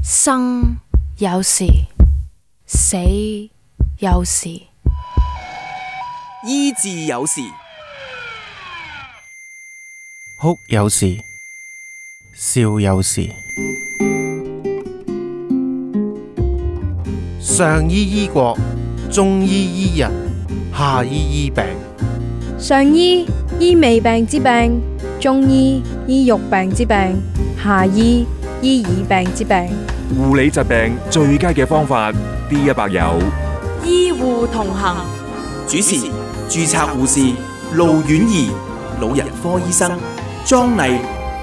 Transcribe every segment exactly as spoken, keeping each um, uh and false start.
生有時，死有時。 醫治有時， 哭有時，笑有時。上醫醫國，中醫醫人，下醫醫病。 上醫醫未病之病，中醫醫肉病之病，下醫醫耳病之病。 護理疾病最佳嘅方法 ，D 一百有醫護同行。 主持註冊護士盧婉儀，老人科醫生莊麗。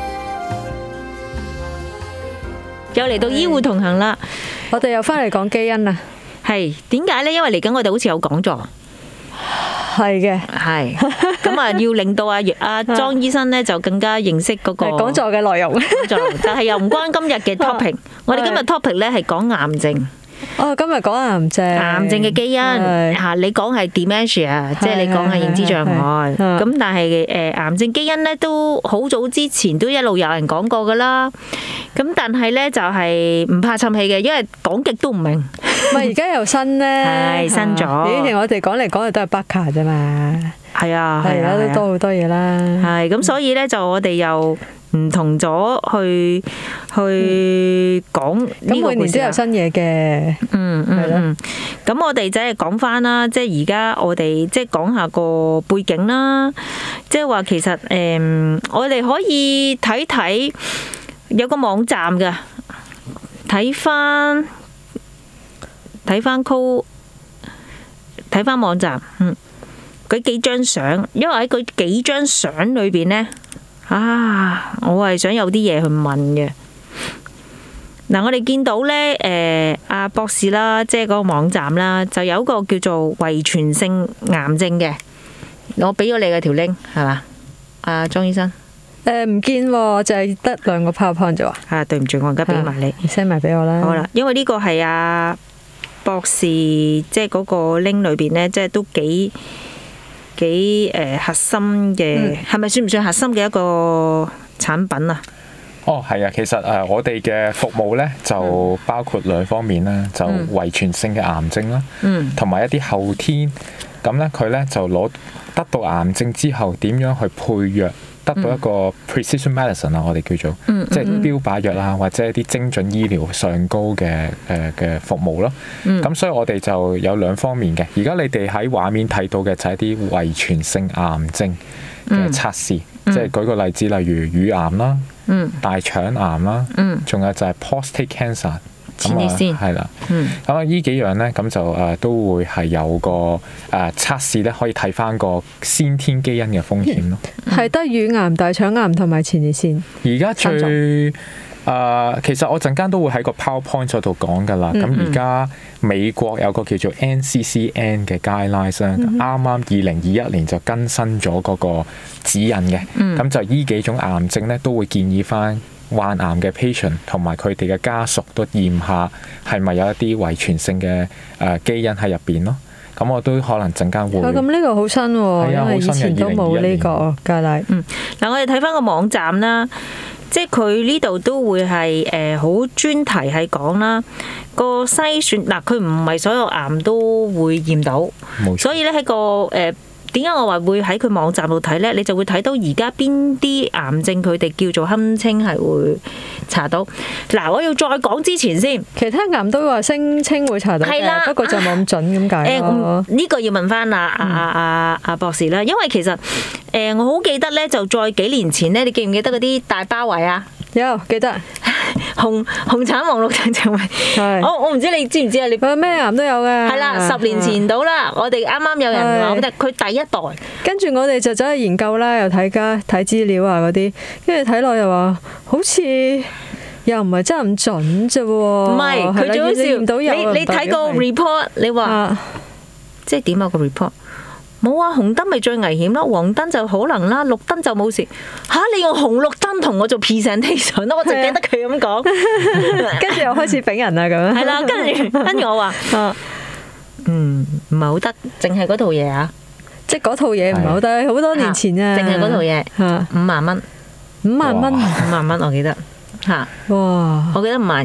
又嚟到醫護同行啦， 我哋又翻嚟講基因啦。 係點解呢？因為嚟緊我哋好似有講座， 係嘅， 係咁啊，要令到阿阿莊醫生呢就更加認識嗰個講座嘅內容。 講座，但係又唔關今日嘅 topic。我哋今日 topic 呢係講癌症。 哦，今日講癌症， 癌症嘅基因嚇，你講係 dementia，即係你講係認知障礙。咁但係誒癌症基因咧都好早之前都一路有人講過噶啦。咁但係咧就係唔怕氹氣嘅，因為講極都唔明。 唔係而家又新咧， 係新咗。 以前我哋講嚟講去都係 Baka 啫嘛。 係啊， 係而家都多好多嘢啦。 係咁，所以咧就我哋又唔同咗去去講呢個故事啦。咁每年都有新嘢嘅。 嗯嗯嗯。咁我哋就係講翻啦，即係而家我哋即係講下個背景啦。即係話其實誒，我哋可以睇睇有個網站㗎，睇翻睇翻 call 睇翻網站，嗯。佢幾張相，因為喺佢幾張相裏邊呢，啊，我係想有啲嘢去問嘅。嗱，我哋見到呢，誒，阿博士啦，即係嗰個網站啦，就有一個叫做遺傳性癌症嘅。我俾咗你嘅條 link 係嘛？阿莊醫生， 誒唔見喎，就係得兩個 PowerPoint 啫喎。 啊，對唔住，我而家俾埋你 send 埋俾我啦。 好啦，因為呢個係阿博士，即係嗰個 link 裏邊呢，即係都幾。幾誒核心嘅，係咪算唔算核心嘅一個產品啊？ 哦，係啊，其實誒我哋嘅服務咧就包括兩方面啦，就遺傳性嘅癌症啦，同埋一啲後天咁咧，佢咧就攞得到癌症之後點樣去配藥，得到一個 precision medicine 啊，我哋叫做即係標靶藥啊，或者一啲精準醫療上高嘅誒嘅服務咯。咁所以我哋就有兩方面嘅。而家你哋喺畫面睇到嘅就係一啲遺傳性癌症嘅測試，即係舉個例子，例如乳癌啦、大腸癌啦，仲有就係 prostate cancer。 前列腺係啦，咁啊呢幾樣咧，咁就誒都會係有個誒測試咧，可以睇翻個先天基因嘅風險咯。 係得乳癌、大腸癌同埋前列腺。 而家最誒、呃，其實我陣間都會喺個 PowerPoint 嗰度講噶啦。咁而家美國有個叫做 N C C N 嘅 guidelines 咧，啱啱二零二一年就更新咗嗰個指引嘅。咁、嗯、就呢幾種癌症咧，都會建議翻患癌嘅 patient 同埋佢哋嘅家屬都驗下係咪有一啲遺傳性嘅誒基因喺入邊咯。咁我都可能陣間會。 咁呢個好新喎，因為以前都冇呢個架例。 嗯，嗱，我哋睇翻個網站啦，即係佢呢度都會係誒好專題係講啦，個篩選嗱，佢唔係所有癌都會驗到，冇錯，所以咧喺個誒。點解我話會喺佢網站度睇呢？你就會睇到而家邊啲癌症佢哋叫做堪稱係會查到。嗱，我要再講之前先， 其他癌都話聲稱會查到嘅，不過就冇咁準咁解咯。 呢、呃呢個要問翻阿阿阿阿博士啦，因為其實誒、呃、我好記得呢，就再幾年前呢，你記唔記得嗰啲大包圍啊？ 有記得紅紅橙黃綠橙橙圍，我我唔知你知唔知啊？你咩癌都有嘅。 係啦，十年前到啦，我哋啱啱有人話，我覺得佢第一代， 跟住我哋就走去研究啦，又睇家睇資料啊嗰啲，跟住睇落又話好似又唔係真係咁準啫喎。 唔係，佢最好笑，你你睇個 report， 你話、啊、即係點啊個 report？冇啊，紅燈咪最危險咯，黃燈就可能啦，綠燈就冇事。吓、啊，你用紅綠燈同我做 presentation 咯，我就記得佢咁講。 跟住又開始俾人啦咁樣。係啦， 跟住跟住我話，嗯，唔係好得，淨係嗰套嘢啊， 即係嗰套嘢唔係好得，好多年前啊， 淨係嗰套嘢，五萬蚊， 五萬蚊， 五萬蚊，我記得吓。哇！我記得五萬嘅。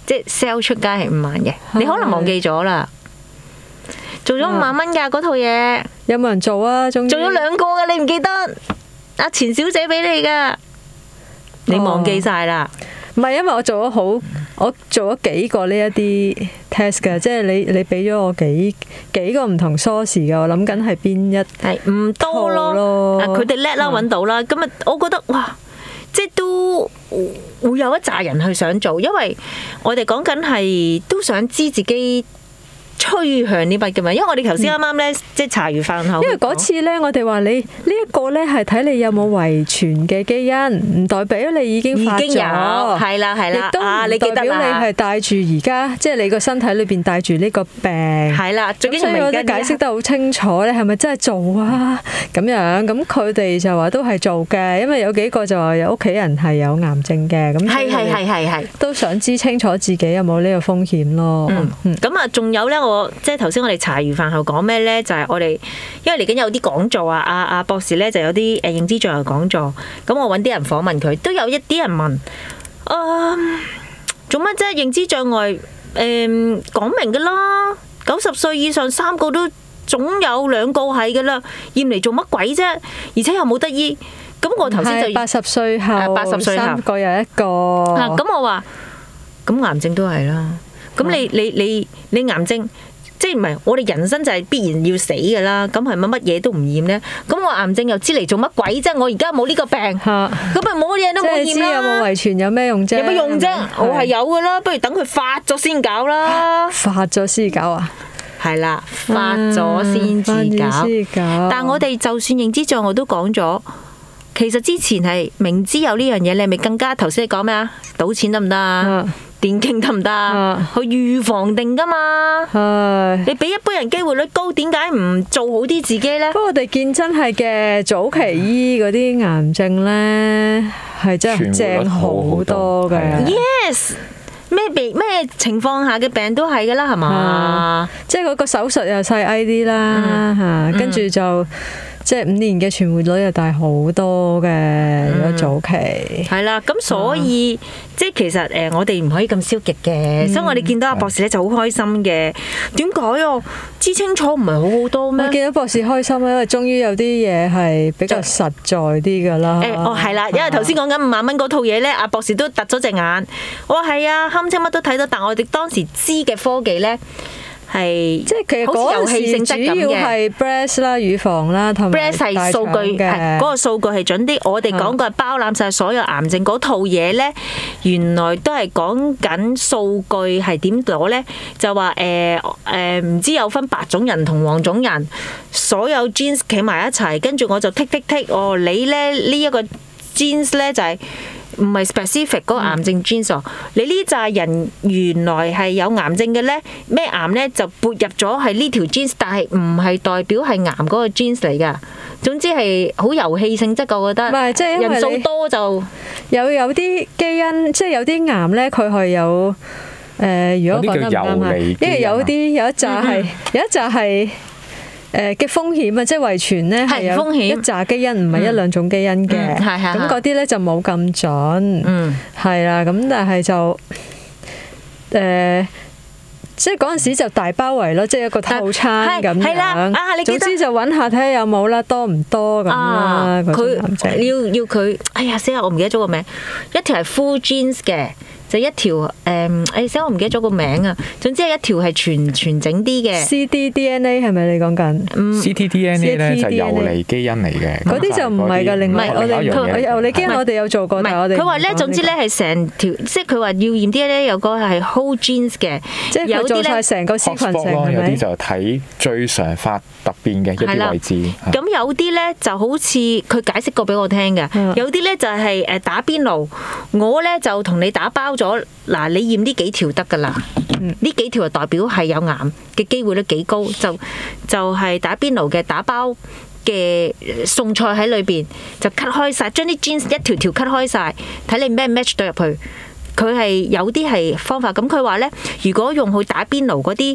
即係 sell 出街係五萬嘅，你可能忘記咗啦。做咗五萬蚊㗎嗰套嘢， 有冇人做啊？終於做咗兩個㗎，你唔記得？阿錢小姐俾你㗎，你忘記晒啦。 唔係，因為我做咗好，我做咗幾個呢一啲 test 嘅，即係你你俾咗我幾幾個唔同 source 嘅，我諗緊係邊一係唔多咯。啊，佢哋叻啦，揾到啦。咁啊，我覺得哇，即係都會有一紮人去想做，因為我哋講緊係都想知自己趨向呢筆嘅嘛，因為我哋頭先啱啱咧，即係茶餘飯後。 因為嗰次咧，我哋話你呢一個咧係睇你有冇遺傳嘅基因，唔代表你已經發咗。 已經有，係啦係啦，啊你記得啦。代表你係帶住而家，即係你個身體裏邊帶住呢個病。係啦，最緊要我哋解釋得好清楚，你係咪真係做啊？咁樣咁佢哋就話都係做嘅，因為有幾個就話有屋企人係有癌症嘅，咁係係係係係， 都想知清楚自己有冇呢個風險咯。 嗯，咁啊，仲有咧。我即係頭先我哋茶餘飯後講咩咧？就係、是、我哋因為嚟緊有啲講座啊，阿、啊、阿博士咧就有啲誒認知障礙講座，咁我揾啲人訪問佢，都有一啲人問，啊做乜啫？認知障礙誒講明㗎啦，九十歲以上三個都總有兩個係㗎啦，驗嚟做乜鬼啫？而且又冇得醫，咁我頭先就八十歲後， 八十歲後三個有一個。 咁、啊、我話咁癌症都係啦。咁你你你你癌症，即係唔係我哋人生就係必然要死㗎啦？咁係咪乜嘢都唔驗咧？咁我癌症又知嚟做乜鬼啫？我而家冇呢個病，咁咪冇乜嘢都冇驗啦。 即係知有冇遺傳有咩用啫？ 有乜用啫？我係有㗎啦，不如等佢發咗先搞啦。 發咗先搞啊？ 係啦，發咗先至搞。搞但係我哋就算認知障礙都講咗，其實之前係明知有呢樣嘢，你係咪更加頭先你講咩啊？賭錢得唔得啊？電競得唔得啊？去預防定噶嘛？你俾一般人機會率高，點解唔做好啲自己呢？ 不過我哋見真係嘅早期醫嗰啲癌症呢，係真係正好多嘅。 Yes， 咩病咩情況下嘅病都係噶啦，係嘛？ 即係嗰個手術又細矮啲啦，嚇，跟住就。即係五年嘅存活率又大好多嘅，如果早期係啦，咁所以、嗯、即係其實誒，我哋唔可以咁消極嘅，嗯、所以我哋見到阿博士咧就好開心嘅。點解啊？知清楚唔係好好多咩？ 我見到博士開心咧，因為終於有啲嘢係比較實在啲㗎啦。 誒，哦係啦，因為頭先講緊五萬蚊嗰套嘢咧，阿博士都突咗隻眼。我話係啊，堪稱乜都睇到，但我哋當時知嘅科技咧。係， 即係其實嗰陣時主要係 breast 啦、乳房啦，同埋 breast 係數據嘅，嗰、嗰個數據係準啲。我哋講嘅係包攬晒所有癌症嗰套嘢咧，原來都係講緊數據係點攞咧？就話誒誒，唔知有分白種人同黃種人，所有 genes 企埋一齊，跟住我就剔剔剔，哦，你咧呢一個 genes 咧就係、係。唔係 specific 嗰個癌症 genes、嗯、你呢紮人原來係有癌症嘅咧，咩癌咧就撥入咗係呢條 genes， 但係唔係代表係癌嗰個 genes 嚟㗎。總之係好遊戲性質，我覺得。唔係，即係人數多就有有啲基因，即係有啲癌咧，佢係有誒、呃。如果講得唔啱係，因為有啲有一紮係、嗯、有一紮係。誒嘅風險啊，即係遺傳咧係有一紮基因，唔係一兩種基因嘅。咁嗰啲咧就冇咁準。嗯，係啦。咁但係就誒、呃，即係嗰陣時就大包圍咯，即係一個套餐咁樣。係啦，啊，你記得總之就揾下睇下有冇啦，多唔多咁啦。佢、啊、 要要佢，哎呀死啦！我唔記得咗個名，一條係 full genes 嘅。就一條誒，誒死我唔記得咗個名啊！總之係一條係全全整啲嘅。C T D N A 係咪你講緊 ？C T D N A 咧就游離基因嚟嘅。 嗰啲就唔係㗎，另外我哋游離基因我哋有做過，但係我哋佢話咧，總之咧係成條，即係佢話要驗 D N A 有個係 whole genes 嘅， 即係佢做曬成個 sequence 係咪？ 有啲就睇最常發突變嘅一啲位置。 咁有啲咧就好似佢解釋過俾我聽嘅，有啲咧就係誒打邊爐，我咧就同你打包咗。嗱，你驗呢幾條得㗎啦？呢、嗯、幾條就代表係有癌嘅機會率幾高，就就係、是、打邊爐嘅打包嘅餸菜喺裏邊就 cut 開晒，將啲 genes 一條條 cut 開晒，睇你咩 match 到入去。佢係有啲係方法，咁佢話咧，如果用去打邊爐嗰啲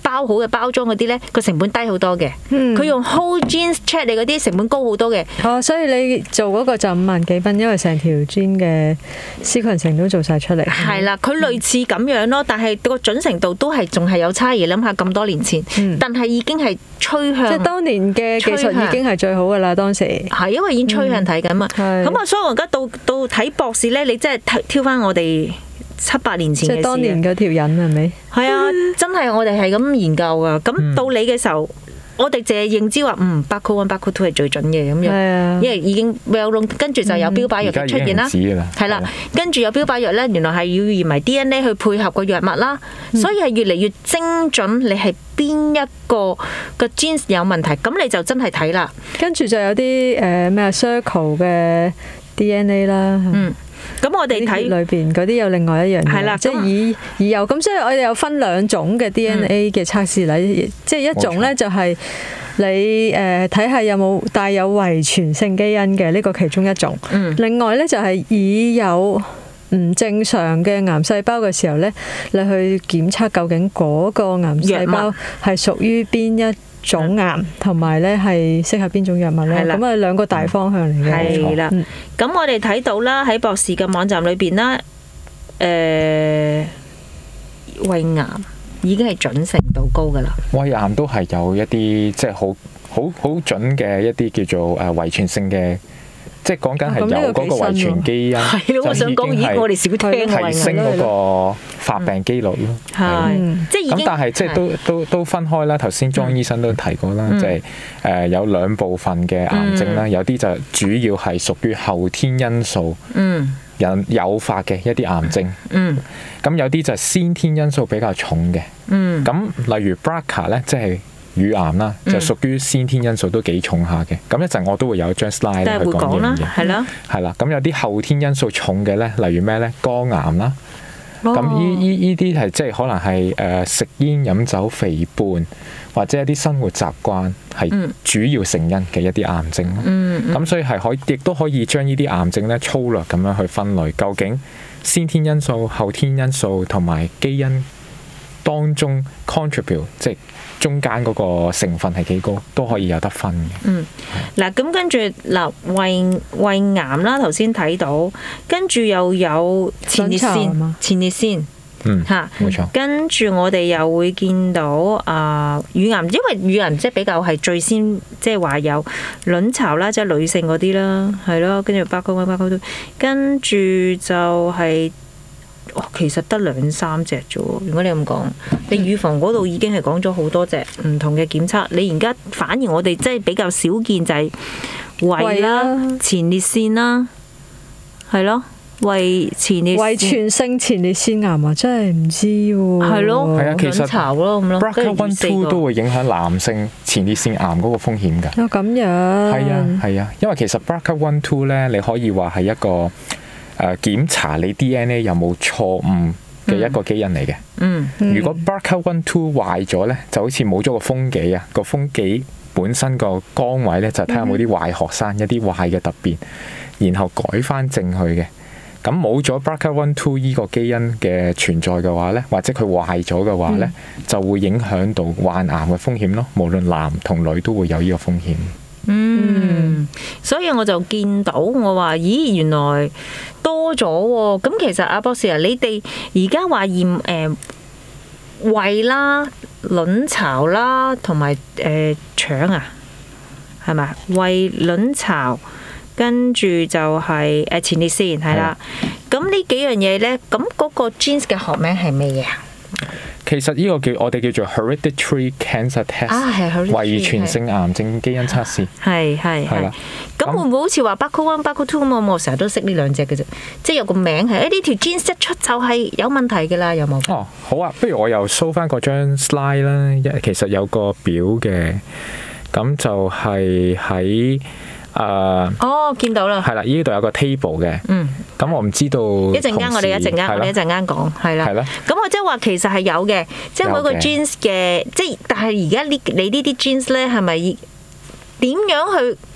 包好嘅包裝嗰啲咧，個成本低好多嘅。佢、 嗯、 用 whole genes check 你嗰啲成本高好多嘅。 哦，所以你做嗰個就五萬幾蚊，因為成條 gene 嘅 sequencing都做晒出嚟。 係啦，佢類似咁樣咯，但係個準程度都係仲係有差異。諗下咁多年前，嗯、但係已經係趨向， 即係當年嘅技術已經係最好噶啦，當時係因為已經趨向睇緊嘛。咁啊、嗯，所以我而家到到睇博士咧，你真係挑翻我哋七八年前嘅事。 即係當年嗰條人係咪？係啊，真係我哋係咁研究噶。咁到你嘅時候。嗯我哋淨係認知話，嗯 ，B A R C O one、B A R C O two 係最準嘅咁樣，因為已經 well known，跟住就有標靶藥嘅出現啦，係啦，跟住有標靶藥咧，原來係要驗埋 D N A 去配合個藥物啦，所以係越嚟越精準。你係邊一個個 genes 有問題，咁你就真係睇啦。 跟住就有啲誒咩 circle 嘅 D N A 啦，嗯。 咁我哋睇裏邊嗰啲有另外一樣嘢， 係啦， 即係以以有咁，所以我哋有分兩種嘅 D N A 嘅測試嚟，嗯、即係一種咧就係你誒睇下有冇帶有遺傳性基因嘅呢個其中一種，嗯、另外咧就係以有唔正常嘅癌細胞嘅時候咧，你去檢測究竟嗰個癌細胞係屬於邊一種癌，同埋咧係適合邊種藥物咧？咁啊兩個大方向嚟嘅。 係啦，咁我哋睇到啦，喺博士嘅網站裏邊啦，誒，胃癌已經係準程度高噶啦。 胃癌都係有一啲即係好好好準嘅一啲叫做誒遺傳性嘅。即係講緊係有嗰個遺傳基因， 係咯，我想講，咦，我哋少聽提升嗰個發病機率咯。 係，即係已經咁，但係即係都都都分開啦。頭先莊醫生都提過啦，即係誒有兩部分嘅癌症啦，有啲就主要係屬於後天因素引誘發嘅一啲癌症。嗯，咁有啲就係先天因素比較重嘅。嗯，咁例如 B R C A 咧，即係乳癌啦，就屬於先天因素都幾重下嘅。咁一陣我都會有一張 slide 去講呢樣嘢。係啦，係啦。咁有啲後天因素重嘅咧，例如咩咧？肝癌啦。咁依依依啲係即係可能係誒食煙飲酒肥胖，或者一啲生活習慣係主要成因嘅一啲癌症咯。嗯嗯。咁所以係可以，亦都可以將呢啲癌症咧粗略咁樣去分類，究竟先天因素、後天因素同埋基因當中 contribute 即係中間嗰個成分係幾高，都可以有得分嘅。 嗯，嗱咁跟住嗱胃胃癌啦，頭先睇到，跟住又有前列腺，前列腺， 嗯嚇， 冇錯。 跟住我哋又會見到啊乳癌，因為乳癌即係比較係最先，即係話有卵巢啦，即係女性嗰啲啦，係咯，跟住包括包括都，跟住就係。哦、其實得兩三隻啫喎，如果你咁講，你乳房嗰度已經係講咗好多隻唔同嘅檢測，你而家反而我哋即係比較少見就係胃啦、啊、前列腺啦，係咯，胃前列腺遺傳性前列腺癌啊，真係唔知喎。 係咯， 係啊，其實巢咯咁咯 B R C A one two 都會影響男性前列腺癌嗰個風險㗎。 哦，咁樣。 係啊，係啊，因為其實 B R C A one two 咧，你可以話係一個。誒檢查你 D N A 有冇錯誤嘅一個基因嚟嘅。嗯，如果 B R C A one two 壞咗咧，就好似冇咗個風紀啊，個風紀本身個崗位咧就睇下有冇啲壞學生，一啲壞嘅突變，然後改翻正去嘅。咁冇咗 B R C A one two 依個基因嘅存在嘅話咧，或者佢壞咗嘅話咧，嗯、就會影響到患癌嘅風險咯。無論男同女都會有呢個風險。 嗯，所以我就見到我話，咦，原來多咗喎。咁其實阿博士啊，你哋而家話驗誒胃啦、卵巢啦，同埋誒腸啊，係咪？胃、卵巢，跟住就係誒前列腺，係啦。咁呢幾樣嘢咧，咁嗰個 genes 嘅學名係咩嘢啊？ 其實呢個叫我哋叫做 hereditary cancer test， 啊， 遺傳性癌症基因測試。 係係係。咁會唔會好似話 B R C A one、B R C A two 咁啊？我成日都識呢兩隻嘅啫，即係有個名係誒呢條 genes 一出就係有問題嘅啦，有冇？ 哦，好啊，不如我又 show 翻嗰張 slide 啦。其實有個表嘅，咁就係喺。誒、uh, 哦，見到啦， 係啦，呢度有個 table 嘅，嗯，咁我唔知道， 一陣間我哋一陣間我哋一陣間講，係啦，係啦，咁我即係話其實係有嘅，即係每個 genes 嘅，即係但係而家呢你呢啲 genes 咧係咪點樣去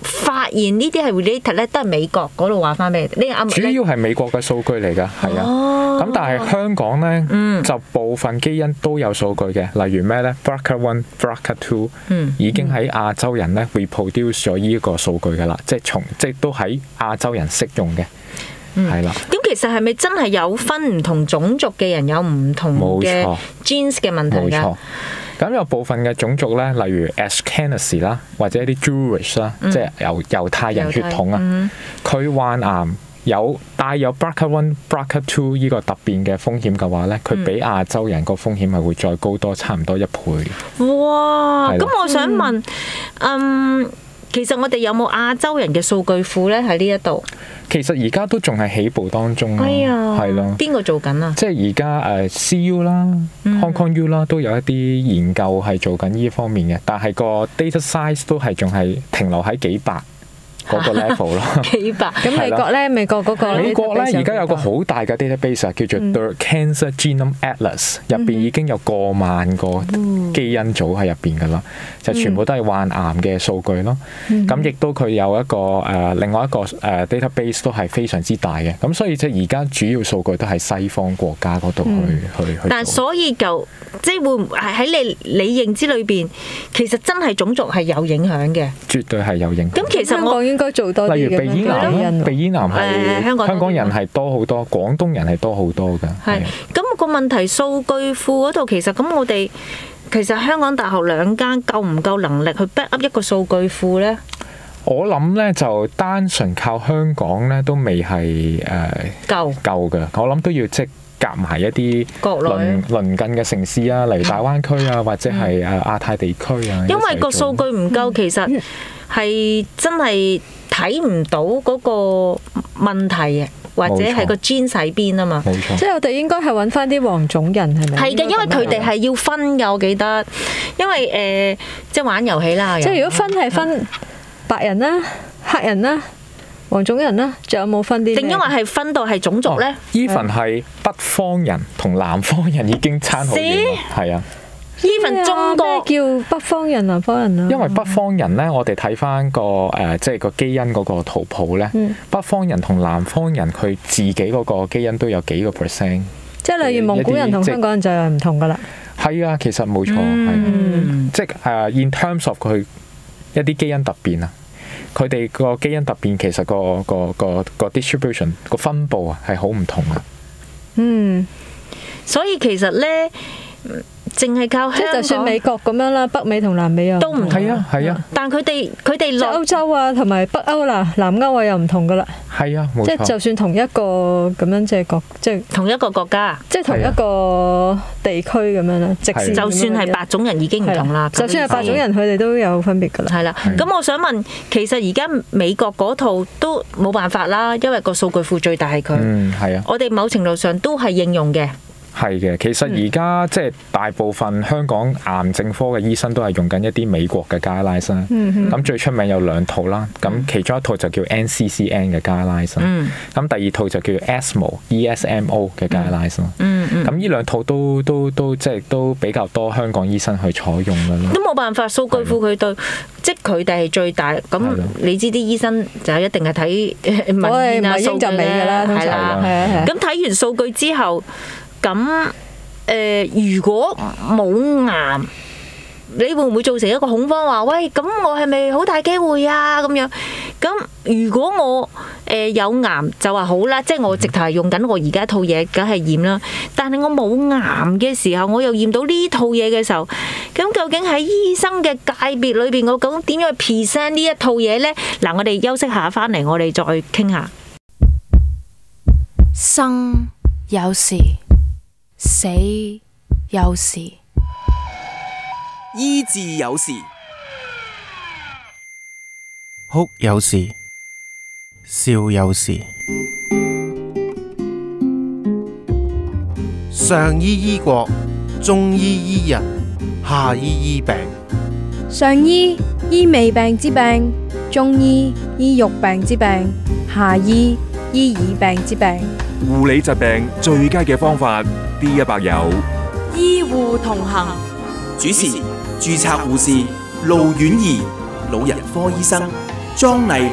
發現呢啲係 related 咧，都係美國嗰度話翻俾你。呢個啱。 主要係美國嘅數據嚟㗎，係啊。咁但係香港咧， 嗯、 就部分基因都有數據嘅，例如咩咧 ？B R C A one、B R C A two、嗯、已經喺亞洲人咧 reproduce 咗呢一個數據㗎啦，即係從即係都喺亞洲人適用嘅。係啦，咁、 嗯、其實係咪真係有分唔同種族嘅人有唔同嘅 genes 嘅問題㗎？冇錯， 咁有部分嘅種族咧，例如 Ashkenazi 啦，或者一啲 Jewish 啦、嗯，即係猶猶太人血統啊，佢、嗯、患癌有帶有 B R C A one、B R C A two 呢個突變嘅風險嘅話咧，佢比亞洲人個風險係會再高多差唔多一倍。哇！ 咁我想問，嗯。其實我哋有冇亞洲人嘅數據庫咧？喺呢一度， 其實而家都仲係起步當中咯，係咯、哎。 邊個做緊啊？ 即係而家誒 C U 啦、嗯、Hong Kong U 啦，都有一啲研究係做緊呢方面嘅，但係個 data size 都係仲係停留喺幾百嗰個 level 咯。 幾百咁美國咧？美國嗰個美國咧而家有個好大嘅 database 叫做 The Cancer Genome Atlas， 入邊已經有過萬個基因組喺入邊噶啦，就全部都係患癌嘅數據咯。咁亦都佢有一個誒另外一個誒 database 都係非常之大嘅。咁所以即係而家主要數據都係西方國家嗰度去、嗯、去去。 但係所以就即係會唔係喺你你認知裏邊，其實真係種族係有影響嘅， 絕對係有影響。 咁其實我應該做多啲嘅， 例如鼻咽癌啦，鼻咽癌係香港香港人係多好多，廣東人係多好多㗎。 係咁個問題，數據庫嗰度其實咁，我哋其實香港大學兩間夠唔夠能力去 back up 一個數據庫咧？ 我諗咧就單純靠香港咧都未係誒夠夠嘅，我諗都要即係夾埋一啲鄰鄰近嘅城市啊，例如大灣區啊，或者係誒亞太地區啊。 因為個數據唔夠，其實係真係睇唔到嗰個問題嘅，或者係個 gene 喺邊啊嘛。冇錯， 即係我哋應該係揾翻啲黃種人係咪？ 係嘅，因為佢哋係要分㗎，我記得。因為誒、呃，即係玩遊戲啦。 即係如果分係分白人啦、黑人啦、黃種人啦，仲有冇分啲？ 定因為係分到係種族咧 ？Even 係北方人同南方人已經差好遠，係啊。 Even 中國叫北方人、南方人啊。 因為北方人咧，我哋睇翻個誒，即係個基因嗰個圖譜咧，嗯、北方人同南方人佢自己嗰個基因都有幾個 percent。 即係例如蒙古人同香港人就係唔同噶啦。 係啊，其實冇錯，係、嗯、即係誒，in terms of 佢一啲基因突變啊，佢哋個基因突變其實個個個個 distribution 個分佈啊係好唔同啊。 嗯， 所以其實咧。淨係靠香港， 即係就算美國咁樣啦，北美同南美又都唔同。 係啊，係啊。 但佢哋佢哋落歐洲啊，同埋北歐啦、南歐啊又唔同噶啦。 係啊，冇錯。 即係就算同一個咁樣即係國，即係同一個國家， 即係同一個地區咁樣啦。直線就算係白種人已經唔同啦。 就算係白種人，佢哋都有分別噶啦。 係啦。咁我想問，其實而家美國嗰套都冇辦法啦，因為個數據庫最大係佢。 嗯，係啊。 我哋某程度上都係應用嘅。 係嘅，其實而家即係大部分香港癌症科嘅醫生都係用緊一啲美國嘅 guidelines 啦。咁最出名有兩套啦，咁其中一套就叫 N C C N 嘅 guidelines，咁第二套就叫 E S M O E S M O 嘅 guidelines。咁呢兩套都都都即係都比較多香港醫生去採用㗎啦。 都冇辦法，數據庫佢對，即係佢哋係最大。咁你知啲醫生就一定係睇文件啊、數據㗎啦，係啦，係啊。咁睇完數據之後。咁誒、呃，如果冇癌，你會唔會造成一個恐慌？話喂，咁我係咪好大機會啊？咁樣咁，如果我誒、呃、有癌，就話好啦，即係我直頭係用緊我而家套嘢，梗係驗啦。但係我冇癌嘅時候，我又驗到呢套嘢嘅時候，咁究竟喺醫生嘅界別裏邊，我究竟點樣去 present 呢一套嘢呢？嗱，我哋休息下，翻嚟我哋再傾下。 生有時。死有時， 醫治有時， 哭有時，笑有時。上醫醫國，中醫醫人，下醫醫病。 上醫醫未病之病，中醫醫肉病之病，下醫醫耳病之病。 護理疾病最佳嘅方法 ，D 一百有醫護同行。 主持註冊護士盧婉儀，老人科醫生， 莊麗。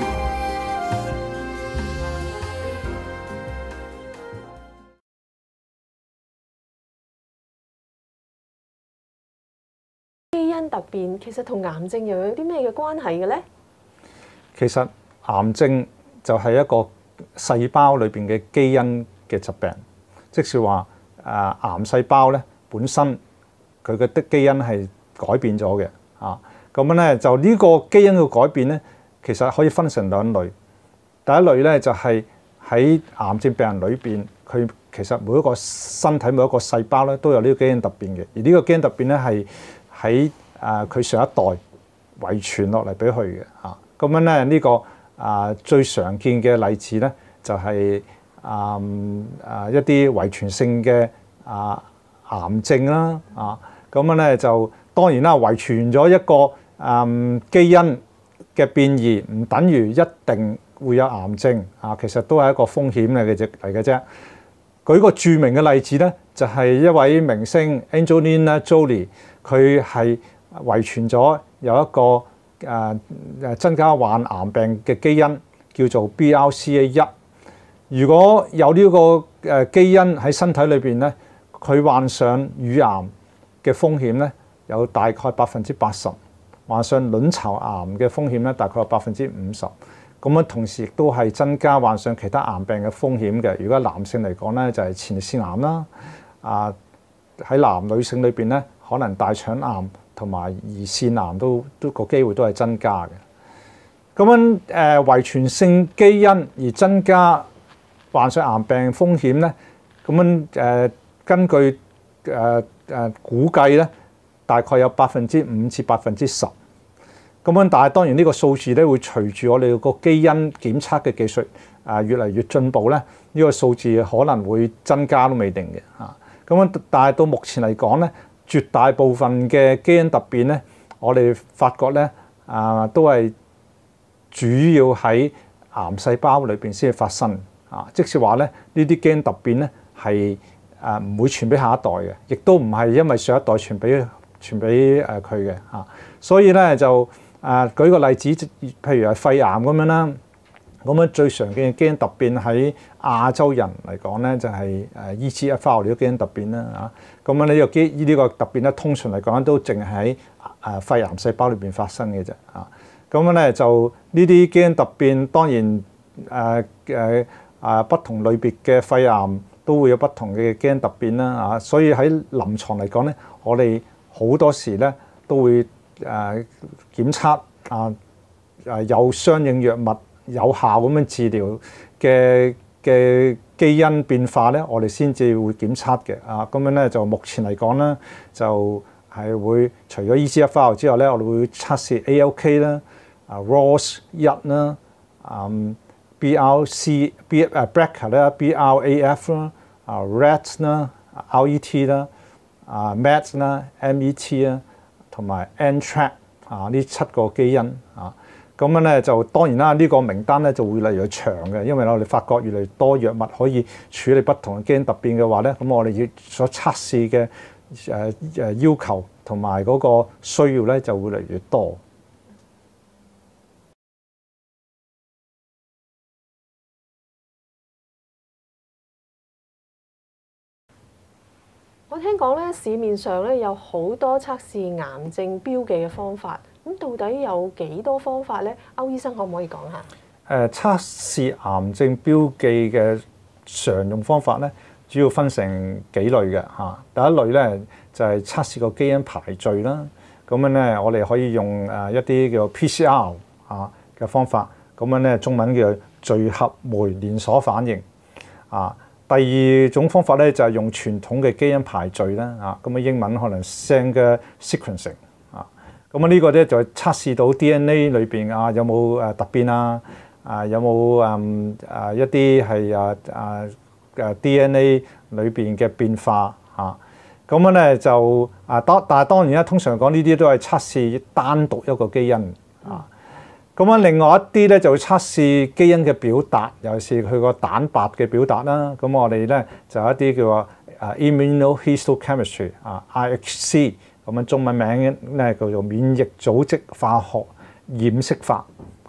基因突變其實同癌症又有啲咩嘅關係嘅呢？ 其實癌症就係一個細胞裏邊嘅基因嘅疾病，即是話誒癌細胞咧本身佢嘅的基因係改變咗嘅啊。咁樣咧就呢個基因嘅改變咧，其實可以分成兩類。第一類咧就係喺癌症病人裏邊，佢其實每一個身體每一個細胞咧都有呢個基因突變嘅，而呢個基因突變咧係喺誒佢上一代遺傳落嚟俾佢嘅啊。咁樣咧呢個啊最常見嘅例子咧就係啊啊一啲遺傳性嘅啊癌症啦啊。咁樣咧就當然啦，遺傳咗一個啊基因嘅變異，唔等於一定會有癌症啊。其實都係一個風險嚟嘅啫嚟嘅啫。舉個著名嘅例子咧，就係一位明星 Angelina Jolie， 佢係遺傳咗有一個誒誒增加患癌病嘅基因叫做 B R C A 一。如果有呢個誒基因喺身體裏邊咧，佢患上乳癌嘅風險咧有大概百分之八十，患上卵巢癌嘅風險咧大概有百分之五十。咁樣同時亦都係增加患上其他癌病嘅風險嘅。如果男性嚟講咧，就係前列腺癌啦。啊喺男女性裏邊咧，可能大腸癌同埋胰腺癌都都個機會都係增加嘅。咁樣誒遺傳性基因而增加患上癌病風險咧，咁樣誒根據誒誒、呃、估計咧，大概有百分之五至百分之十。咁樣，但係當然呢個數字咧會隨住我哋個基因檢測嘅技術啊越嚟越進步咧，呢、呢個數字可能會增加都未定嘅嚇。咁樣，但係到目前嚟講咧，絕大部分嘅基因突變咧，我哋發覺咧啊都係主要喺癌細胞裏邊先至發生啊。即是話咧，呢啲基因突變咧係誒唔會傳俾下一代嘅，亦都唔係因為上一代傳俾傳俾誒佢嘅嚇。所以咧就誒、啊、舉個例子，譬如係肺癌咁樣啦，咁樣最常見嘅基因突變喺亞洲人嚟講咧，就係誒 E G F R 呢個基因突變啦啊。咁樣呢個基呢個突變咧，通常嚟講都淨係喺誒肺癌細胞裏邊發生嘅啫啊。咁樣咧就呢啲基因突變，當然誒誒啊不同類別嘅肺癌都會有不同嘅基因突變啦啊。所以喺臨床嚟講咧，我哋好多時咧都會誒檢測啊誒有相應藥物有效咁樣治療嘅嘅基因變化咧，我哋先至會檢測嘅啊。咁樣咧就目前嚟講咧，就係會除咗 E G F R 之外咧，我哋會測試 A L K 啦、啊 R O S 一啦、嗯 B R C B 誒 B R C A 啦、B R A F 啦、啊 R E T 啦、R E T 啦、啊 M E T 啦、M E T 啦。同埋 N T R A C 啊，呢七個基因啊，咁樣咧就當然啦，呢、這個名單咧就會越嚟越長嘅，因為我哋發覺越嚟越多藥物可以處理不同嘅基因突變嘅話咧，咁我哋要所測試嘅誒誒要求同埋嗰個需要咧就會越嚟越多。 我聽講咧，市面上咧有好多測試癌症標記嘅方法，咁到底有幾多方法咧？歐醫生可唔可以講下？誒、 呃，測試癌症標記嘅常用方法咧，主要分成幾類嘅嚇。第一類咧就係、是、測試個基因排序啦。咁樣咧，我哋可以用誒一啲叫 P C R 啊嘅方法。咁樣咧，中文叫聚合酶連鎖反應啊。第二種方法咧就係用傳統嘅基因排序啦，啊，咁啊英文可能 Sanger sequencing 啊，咁啊呢個咧就係測試到 D N A 裏邊啊有冇誒突變啊，啊有冇誒誒一啲係啊啊誒 D N A 裏邊嘅變化啊，咁樣咧就啊當但係當然啦，通常講呢啲都係測試單獨一個基因啊。咁樣另外一啲咧就會測試基因嘅表達，尤其是佢個蛋白嘅表達啦。咁我哋咧就有一啲叫話啊 immunohistochemistry 啊 I H C， 咁樣中文名咧叫做免疫組織化學染色法啊。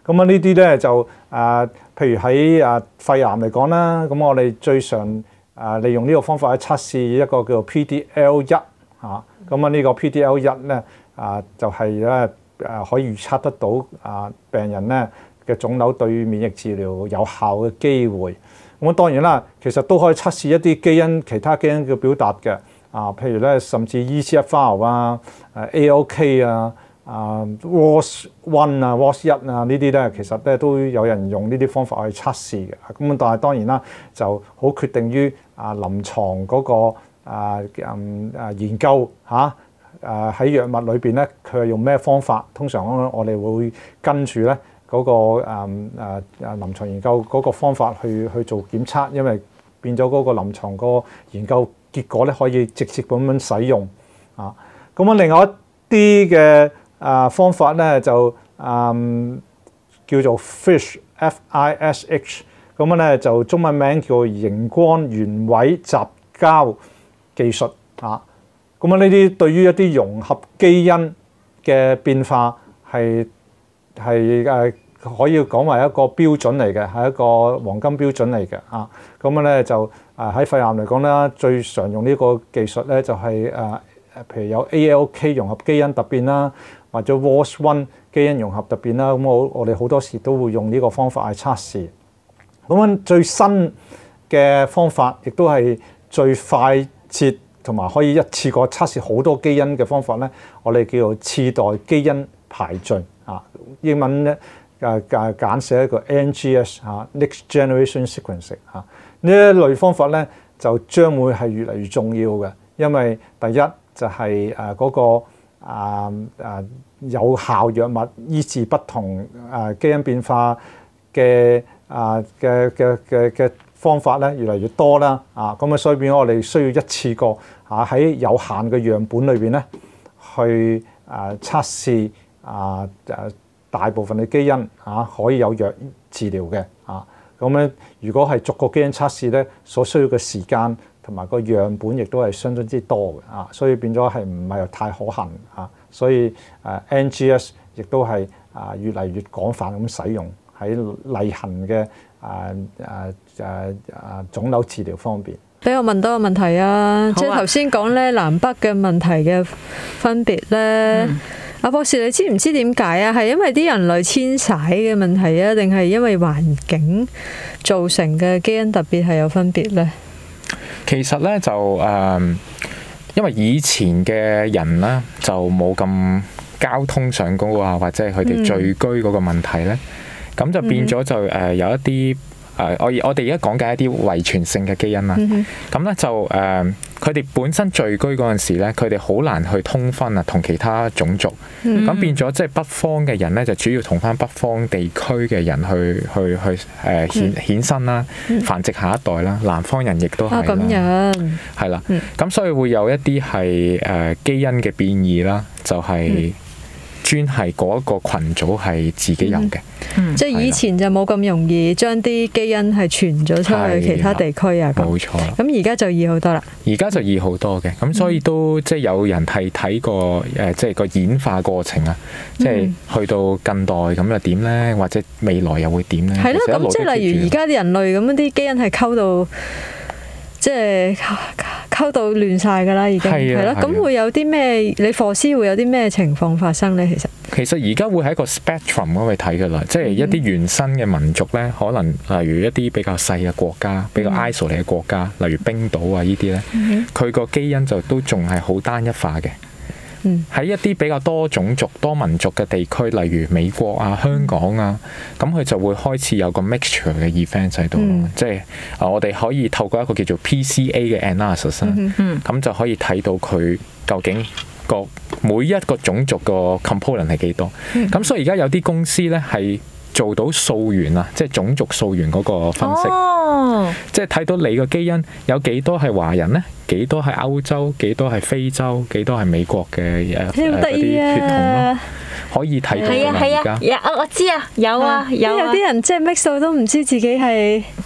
咁啊呢啲咧就誒、呃，譬如喺誒肺癌嚟講啦，咁我哋最常誒、呃、利用呢個方法去測試一個叫做 P D L 一嚇，咁啊呢個 P D L 一咧啊就係咧誒可以預測得到啊病人咧嘅腫瘤對免疫治療有效嘅機會。咁當然啦，其實都可以測試一啲基因其他基因嘅表達嘅啊，譬如咧甚至 E G F R 啊、誒 A L K 啊。啊 W A S 一 啊 W A S 一啊呢啲咧，其實咧都有人用呢啲方法去測試嘅。咁但係當然啦，就好決定於啊臨床嗰個啊嗯啊研究嚇誒喺藥物裏邊咧，佢係用咩方法？通常我哋會跟住咧嗰個誒誒誒臨床研究嗰個方法去去做檢測，因為變咗嗰個臨床個研究結果咧可以直接咁樣使用啊。咁啊，另外一啲嘅啊方法咧就嗯叫做 FISH F I S H， 咁樣咧就中文名叫熒光原位雜交技術啊。咁啊呢啲對於一啲融合基因嘅變化係係誒可以講為一個標準嚟嘅，係一個黃金標準嚟嘅啊。咁樣咧就誒喺肺癌嚟講咧，最常用呢個技術咧就係誒誒譬如有 A L K 融合基因突變啦，或者 W A S 一 基因融合突變啦，咁我我哋好多時都會用呢個方法去測試。咁樣最新嘅方法，亦都係最快捷同埋可以一次過測試好多基因嘅方法咧，我哋叫做次代基因排序啊，英文咧誒誒簡寫一個 N G S 嚇 Next Generation Sequencing 嚇。呢一類方法咧就將會係越嚟越重要嘅，因為第一就係誒嗰個啊啊有效藥物醫治不同啊基因變化嘅啊嘅嘅嘅嘅方法咧越嚟越多啦啊，咁啊所以變咗我哋需要一次過啊喺有限嘅樣本裏邊咧去啊測試啊誒大部分嘅基因啊可以有藥治療嘅啊，咁咧如果係逐個基因測試咧所需要嘅時間同埋個樣本亦都係相當之多嘅啊，所以變咗係唔係太可行啊，所以誒 N G S 亦都係啊越嚟越廣泛咁使用喺例行嘅啊啊啊啊腫瘤治療方面。 俾我問多個問題啊，即係頭先講咧南北嘅問題嘅分別咧，嗯、阿博士你知唔知點解啊？係因為啲人類遷徙嘅問題啊，定係因為環境造成嘅基因特別係有分別咧？ 其實咧就誒、呃，因為以前嘅人咧就冇咁交通上高啊，或者係佢哋聚居嗰個問題咧，咁、嗯、就變咗就誒有一啲誒，我我哋而家講緊一啲遺傳性嘅基因啦。咁咧、嗯、就誒，佢、呃、哋本身聚居嗰陣時咧，佢哋好難去通婚啊，同其他種族。咁、嗯、變咗即係北方嘅人咧，就主要同翻北方地區嘅人去去去誒衍衍生啦，繁殖下一代啦。南方人亦都係啦。咁樣係啦。咁、嗯、所以會有一啲係誒基因嘅變異啦，就係、是。嗯專係嗰一個羣組係自己有嘅， 嗯嗯、即係以前就冇咁容易將啲基因係傳咗出去其他地區啊。 冇錯。 咁而家就易好多啦。 而家就易好多嘅，咁所以都即係有人係睇過誒，即係個演化過程啊，即係去到近代咁又點咧，或者未來又會點咧？係咯， 咁即係例如而家啲人類咁啲基因係溝到。即係溝到亂晒㗎啦，已經係咯。咁會有啲咩？你課師會有啲咩情況發生咧？其實其實而家會喺一個 spectrum 嗰度睇㗎啦，即係一啲原生嘅民族咧，可能例如一啲比較細嘅國家，比較 isolated 嘅國家，例如冰島啊呢啲咧，佢個基因就都仲係好單一化嘅。喺一啲比較多種族、多民族嘅地區，例如美國啊、香港啊，咁佢就會開始有個 mixture 嘅 event 喺度咯。嗯、即係啊，我哋可以透過一個叫做 P C A 嘅 analysis，咁、嗯嗯、就可以睇到佢究竟個每一個種族個 component 係幾多。咁、嗯、所以而家有啲公司咧係做到溯源啊，即係種族溯源嗰個分析，哦、即係睇到你個基因有幾多係華人咧，幾多係歐洲，幾多係非洲，幾多係美國嘅誒嗰啲血統咯，可以睇到㗎嘛。而家啊，我知啊，有啊，有啊， 有啲人即係 mix 到都唔知自己係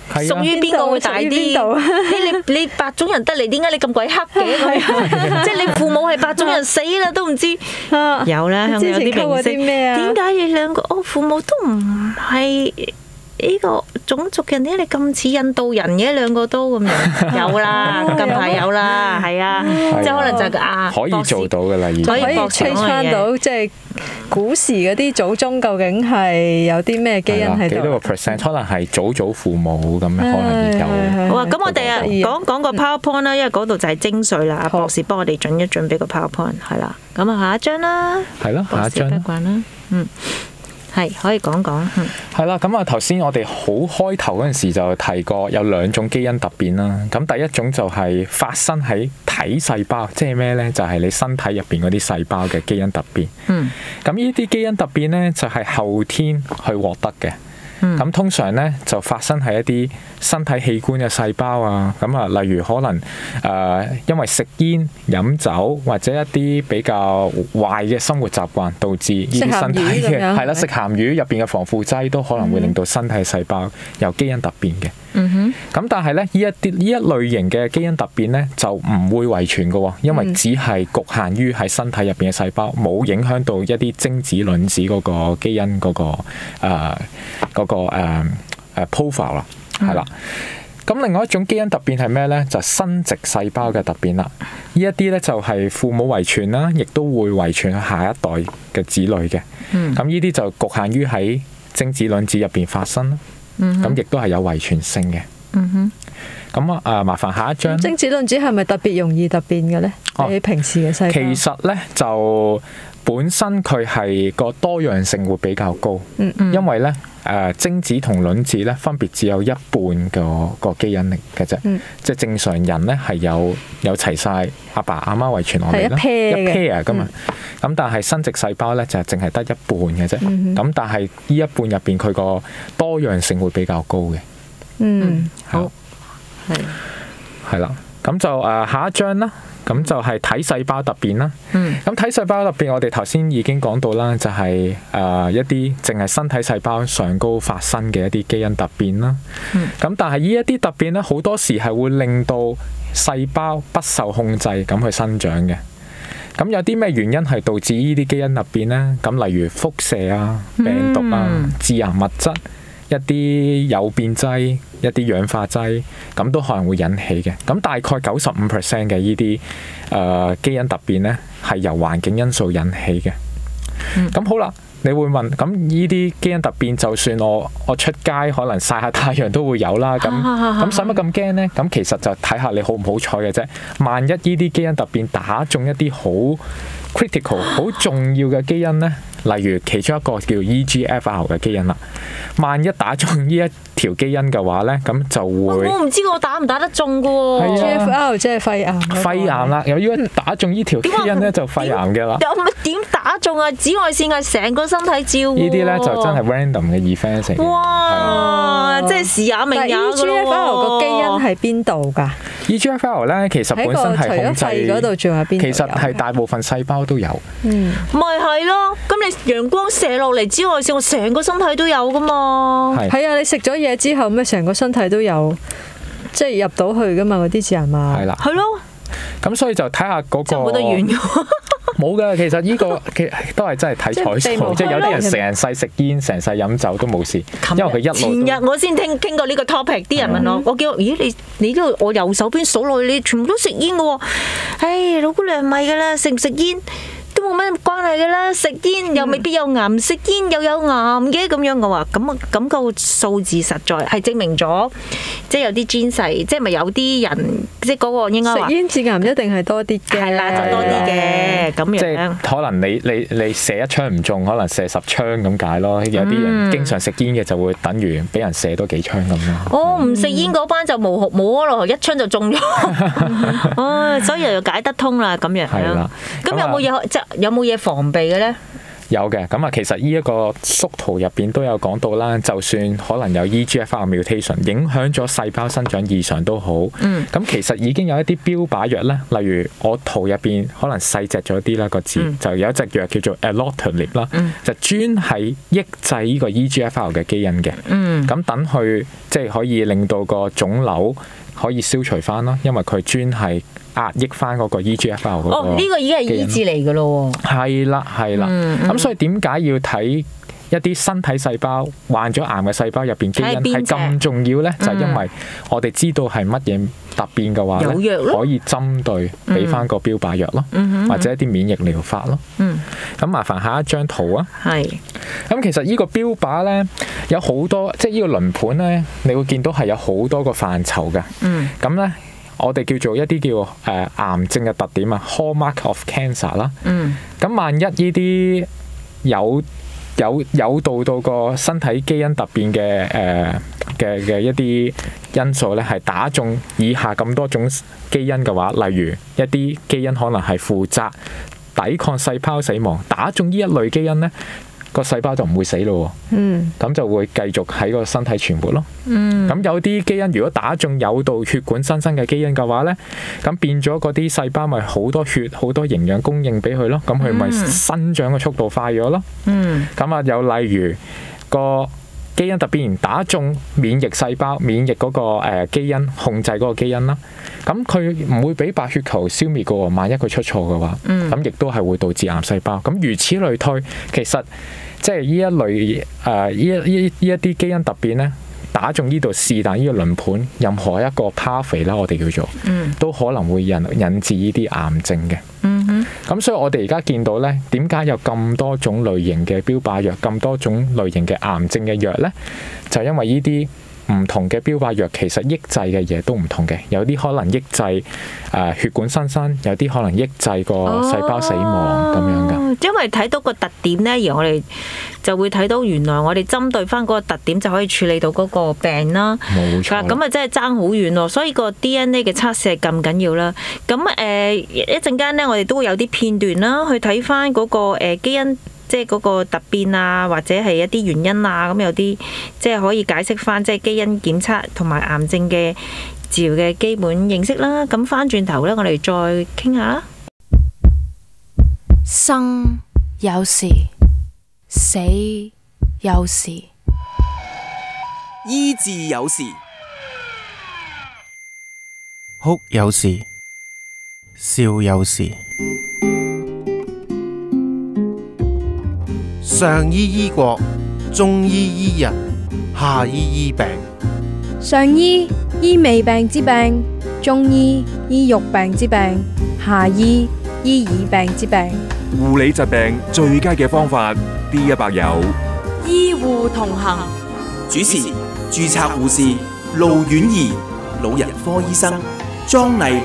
屬於邊個會大啲？你你白種人得嚟，點解你咁鬼黑嘅？即係你父母係白種人，死啦都唔知。有啦，香港有啲明星，點解你兩個我父母都唔係呢個種族人，點解你咁似印度人嘅兩個都咁樣？有啦，近排有啦，係啊，即係可能就係啊， 可以做到㗎啦，已經可以推測到即係古時嗰啲祖宗究竟係有啲咩基因喺度？ 幾多個 percent？可能係祖祖父母咁樣，可能有。 好啊，咁我哋啊講講個 PowerPoint 啦，因為嗰度就係精髓啦。阿博士幫我哋準一準備個 PowerPoint， 係啦。咁啊，下一張啦。 係咯，下一張。 博士啦，嗯。係可以講講，嗯， 係啦。咁啊，頭先我哋好開頭嗰陣時就提過有兩種基因突變啦。咁第一種就係發生喺體細胞，即係咩呢？就係你身體入邊嗰啲細胞嘅基因突變。嗯。咁呢啲基因突變呢，就係後天去獲得嘅。咁、嗯、通常咧就發生喺一啲身體器官嘅細胞啊，咁啊，例如可能誒、呃、因為食煙、飲酒或者一啲比較壞嘅生活習慣，導致呢啲身體嘅係啦，食鹹魚入邊嘅防腐劑都可能會令到身體細胞有基因突變嘅。嗯哼，咁但係咧，呢一啲呢一類型嘅基因突變咧，就唔會遺傳嘅，因為只係局限於喺身體入邊嘅細胞，冇影響到一啲精子卵子嗰個基因嗰、嗰個誒、呃嗰個誒誒、呃、profile 啦，係啦。咁另外一種基因突變係咩咧？就係、生殖細胞嘅突變啦。呢一啲咧就係父母遺傳啦，亦都會遺傳去下一代嘅子女嘅。嗯，咁呢啲就局限於喺精子卵子入邊發生啦。咁亦都係有遺傳性嘅。嗯哼。咁啊，誒，麻煩下一張。 精子卵子係咪特別容易突變嘅咧？比起平時嘅細胞。 其實咧就本身佢係個多樣性會比較高。嗯嗯。因為咧誒精子同卵子咧分別只有一半個個基因力嘅啫。嗯。即係正常人咧係有有齊晒阿爸阿媽遺傳落嚟啦。係一 pair 嘅嘛。咁但係生殖細胞咧就係淨係得一半嘅啫。咁但係呢一半入邊佢個多樣性會比較高嘅。嗯。好。係。係啦。咁就誒下一張啦。咁就係體細胞突變啦。嗯。咁體細胞突變，我哋頭先已經講到啦，就係誒一啲淨係身體細胞上高發生嘅一啲基因突變啦。嗯。咁但係呢一啲突變咧，好多時係會令到細胞不受控制咁去生長嘅。咁有啲咩原因係導致呢啲基因突變呢？咁例如輻射啊、病毒啊、致癌物質、一啲誘變劑、一啲氧化劑，咁都可能會引起嘅。咁大概九十五 percent 嘅呢啲誒基因突變呢，係由環境因素引起嘅。咁、嗯、好啦，你會問，咁呢啲基因突變，就算我我出街可能曬下太陽都會有啦。咁咁使乜咁驚呢？咁其實就睇下你好唔好彩嘅啫。萬一呢啲基因突變打中一啲好 critical 好重要嘅基因呢，例如其中一個叫 E G F R 嘅基因啦，萬一打中呢一條基因嘅話呢，咁就會我唔知我打唔打得中嘅喎。 E G F R 即係肺癌。 肺癌啦，由於打中呢條基因呢，就肺癌嘅啦。 有乜點打中啊？紫外線係成個身體照。 呢啲呢就真係 random 嘅 event 嚟嘅。 哇！即係時也命也嘅咯喎。E G F R 個基因喺邊度㗎 ？E G F R 咧其實本身係控制嗰度，仲有邊度？ 其實係大部分細胞都有。 嗯，咪係咯。咁你陽光射落嚟，紫外線，我成個身體都有㗎嘛。係。係啊，你食咗嘢之後，咩成個身體都有，即係入到去㗎嘛？嗰啲致癌物。係啦。係咯。 咁所以就睇下嗰個。 冇得遠㗎。 冇㗎，其實呢個其實都係真係睇彩數，即係有啲人成世食煙、成世飲酒都冇事，因為佢一路。 前日我先聽傾過呢個 topic， 啲人問我，我叫咦你你呢度我右手邊數落去，你全部都食煙㗎喎，唉老姑娘唔係㗎啦，食唔食煙都冇乜關係㗎啦，食煙又未必有癌，食煙又有癌嘅咁樣嘅話，咁咁個數字實在係證明咗，即係有啲 gene 勢，即係咪有啲人即係嗰個應該話食煙致癌一定係多啲嘅， 係啦就多啲嘅咁樣。 即係可能你你你射一槍唔中，可能射十槍咁解咯。有啲人經常食煙嘅就會等於俾人射多幾槍咁咯。 哦，唔食煙嗰班就冇冇可能一槍就中咗。哦，所以又解得通啦咁樣。係啦。咁有冇嘢即有冇嘢防備嘅咧？ 有嘅，咁啊，其實呢一個縮圖入邊都有講到啦。就算可能有 E G F R mutation 影響咗細胞生長異常都好， 嗯， 咁其實已經有一啲標靶藥咧，例如我圖入邊可能細隻咗啲啦個字， 嗯、 就有一隻藥叫做 Erlotinib 啦， 嗯、 就專係抑制呢個 E G F R 嘅基因嘅， 嗯， 咁等佢即係可以令到個腫瘤可以消除翻咯，因為佢專係壓抑翻嗰個 E G F R 嗰個。 哦，呢個已經係醫治嚟㗎咯喎。係啦，係啦。咁所以點解要睇一啲身體細胞患咗癌嘅細胞入邊基因係咁重要咧？就係因為我哋知道係乜嘢突變嘅話咧，可以針對俾翻個標靶藥咯，或者一啲免疫療法咯。咁麻煩下一張圖啊。係。咁其實呢個標靶咧有好多，即係呢個輪盤咧，你會見到係有好多個範疇嘅。嗯。咁咧。我哋叫做一啲叫誒、呃、癌症嘅特點啊 ，hallmark of cancer 啦。嗯。咁萬一呢啲有有誘導到個身體基因突變嘅誒嘅嘅一啲因素咧，係打中以下咁多種基因嘅話，例如一啲基因可能係負責抵抗細胞死亡，打中呢一類基因咧，個細胞就唔會死咯，嗯，咁就會繼續喺個身體存活咯，嗯，咁有啲基因如果打中誘導血管新生嘅基因嘅話咧，咁變咗嗰啲細胞咪好多血好多營養供應俾佢咯，咁佢咪生長嘅速度快咗咯，嗯，咁啊有例如個基因突變打中免疫細胞，免疫嗰個誒基因控制嗰個基因啦，咁佢唔會俾白血球消滅嘅喎，萬一佢出錯嘅話，咁亦都係會導致癌細胞。咁如此類推，其實即係呢一類誒呢一呢呢一啲基因突變咧，打中呢度是但呢個輪盤，任何一個 pathway 啦，我哋叫做，都可能會引引致呢啲癌症嘅。嗯哼，咁所以我哋而家見到咧，點解有咁多種類型嘅標靶藥，咁多種類型嘅癌症嘅藥咧？就因為呢啲唔同嘅標靶藥其實抑制嘅嘢都唔同嘅，有啲可能抑制誒、呃、血管新生，有啲可能抑制個細胞死亡咁、哦、樣㗎。 因為睇到個特點咧，而我哋就會睇到原來我哋針對翻嗰個特點就可以處理到嗰個病啦。冇錯。咁啊，真係爭好遠咯。所以個 D N A 嘅測試係咁緊要啦。咁誒、呃、一陣間咧，我哋都會有啲片段啦，去睇翻嗰個誒基因。即係嗰個突變啊，或者係一啲原因啊，咁有啲即係可以解釋翻，即係基因檢測同埋癌症嘅治療嘅基本認識啦。咁翻轉頭咧，我哋再傾下啦。 生有時，死有時， 醫治有時， 哭有時，笑有時。上醫醫國，中醫醫人，下醫醫病。 上醫醫未病之病，中醫醫肉病之病，下醫醫耳病之病。 護理疾病最佳嘅方法 ，D 一百有醫護同行。 主持註冊護士盧婉儀，老人科醫生莊麗。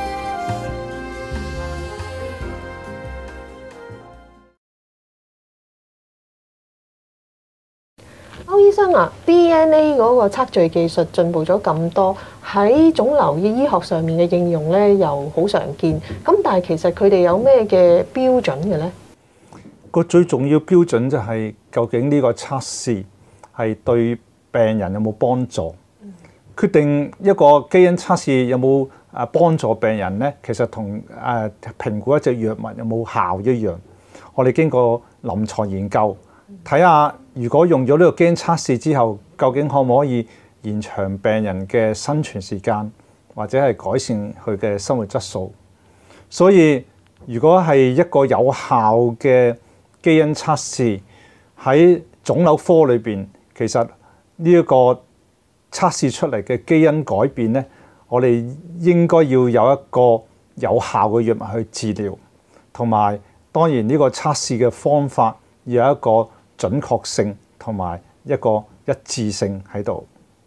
歐醫生啊 ，D N A 嗰個測序技術進步咗咁多，喺腫瘤嘅醫學上面嘅應用咧又好常見。咁但係其實佢哋有咩嘅標準嘅咧？ 個最重要標準就係究竟呢個測試係對病人有冇幫助？決定一個基因測試有冇誒幫助病人咧，其實同誒評估一隻藥物有冇效一樣。我哋經過臨床研究，睇下如果用咗呢個基因測試之後，究竟可唔可以延長病人嘅生存時間，或者係改善佢嘅生活質素。所以如果係一個有效嘅基因測試喺腫瘤科裏邊，其實呢一個測試出嚟嘅基因改變咧，我哋應該要有一個有效嘅藥物去治療，同埋當然呢個測試嘅方法要有一個準確性同埋一個一致性喺度。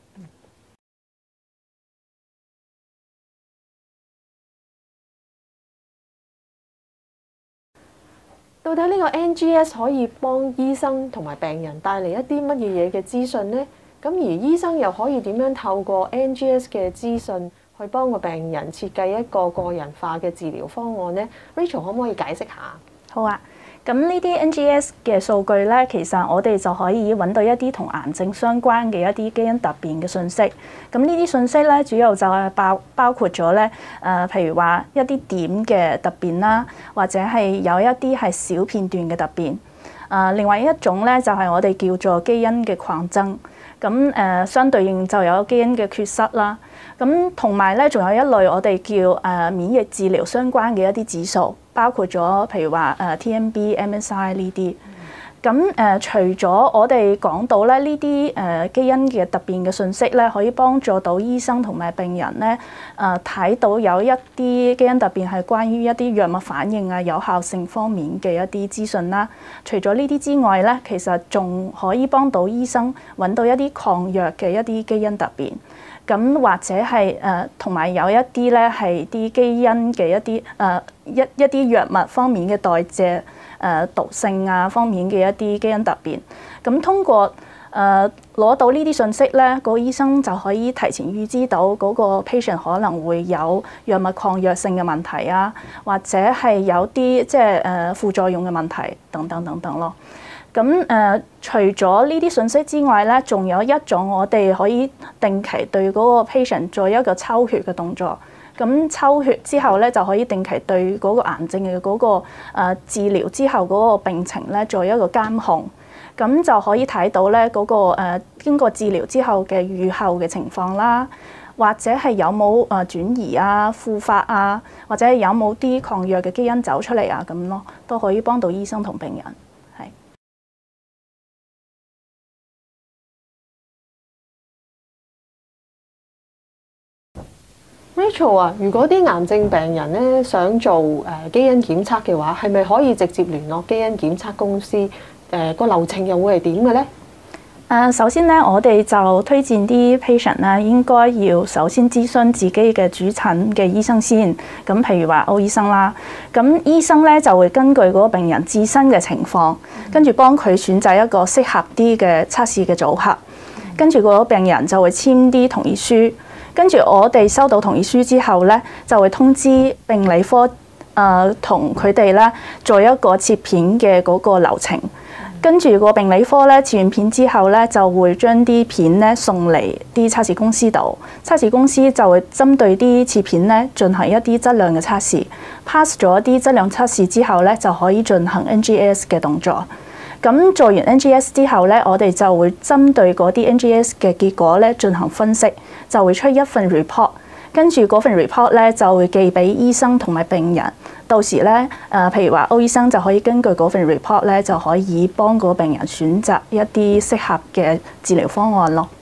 到底呢個 N G S 可以幫醫生同埋病人帶嚟一啲乜嘢嘢嘅資訊呢？咁而醫生又可以點樣透過 N G S 嘅資訊去幫個病人設計一個個人化嘅治療方案呢？ Rachel 可唔可以解釋下？ 好啊。 咁呢啲 N G S 嘅數據咧，其實我哋就可以揾到一啲同癌症相關嘅一啲基因突變嘅信息。咁呢啲信息咧，主要就係包包括咗咧，誒、呃，譬如話一啲點嘅突變啦，或者係有一啲係小片段嘅突變。誒、呃，另外一種咧就係、是、我哋叫做基因嘅擴增。咁誒、呃，相對應就有基因嘅缺失啦。咁同埋咧，仲有一類我哋叫誒、呃、免疫治療相關嘅一啲指數，包括咗譬如話誒 T M B、M S I 呢啲。咁誒、呃，除咗我哋講到咧呢啲誒基因嘅突變嘅信息咧，可以幫助到醫生同埋病人咧誒睇到有一啲基因突變係關於一啲藥物反應啊、有效性方面嘅一啲資訊啦。除咗呢啲之外咧，其實仲可以幫到醫生揾到一啲抗藥嘅一啲基因突變。咁或者係誒同埋有一啲咧係啲基因嘅一啲誒、呃、一一啲藥物方面嘅代謝誒、呃、毒性啊方面嘅一啲基因突變。咁通過誒攞、呃、到呢啲信息咧，個醫生就可以提前預知到嗰個 patient 可能會有藥物抗藥性嘅問題啊，或者係有啲即係誒副作用嘅問題等等等等咯。咁誒、呃，除咗呢啲信息之外咧，仲有一種我哋可以定期對嗰個 patient 做一個抽血嘅動作。咁抽血之後咧，就可以定期對嗰個癌症嘅嗰、嗰個、呃、治療之後嗰個病情咧做一個監控。咁就可以睇到咧嗰、嗰個誒、呃、經過治療之後嘅預後嘅情況啦，或者係有冇誒轉移啊、復發啊，或者有冇啲抗藥嘅基因走出嚟啊咁咯，都可以幫到醫生同病人。 Rachel 啊，如果啲癌症病人咧想做誒基因檢測嘅話，係咪可以直接聯絡基因檢測公司？誒、呃、個流程又會係點嘅咧？誒、 呃，首先咧，我哋就推薦啲 patient 咧，應該要首先諮詢自己嘅主診嘅醫生先。咁譬如話歐醫生啦，咁醫生咧就會根據嗰個病人自身嘅情況，跟住幫佢選擇一個適合啲嘅測試嘅組合，跟住個病人就會簽啲同意書。跟住我哋收到同意書之後咧，就會通知病理科誒同佢哋咧做一個切片嘅嗰個流程。跟住個病理科咧切完片之後咧，就會將啲片咧送嚟啲測試公司度，測試公司就會針對啲切片咧進行一啲質量嘅測試。pass 咗啲質量測試之後咧，就可以進行 N G S 嘅動作。咁做完 N G S 之後咧，我哋就會針對嗰啲 N G S 嘅結果咧進行分析，就會出一份 report。跟住嗰份 report 咧就會寄俾醫生同埋病人。到時咧誒、呃，譬如話歐醫生就可以根據嗰份 report 咧，就可以幫個病人選擇一啲適合嘅治療方案咯。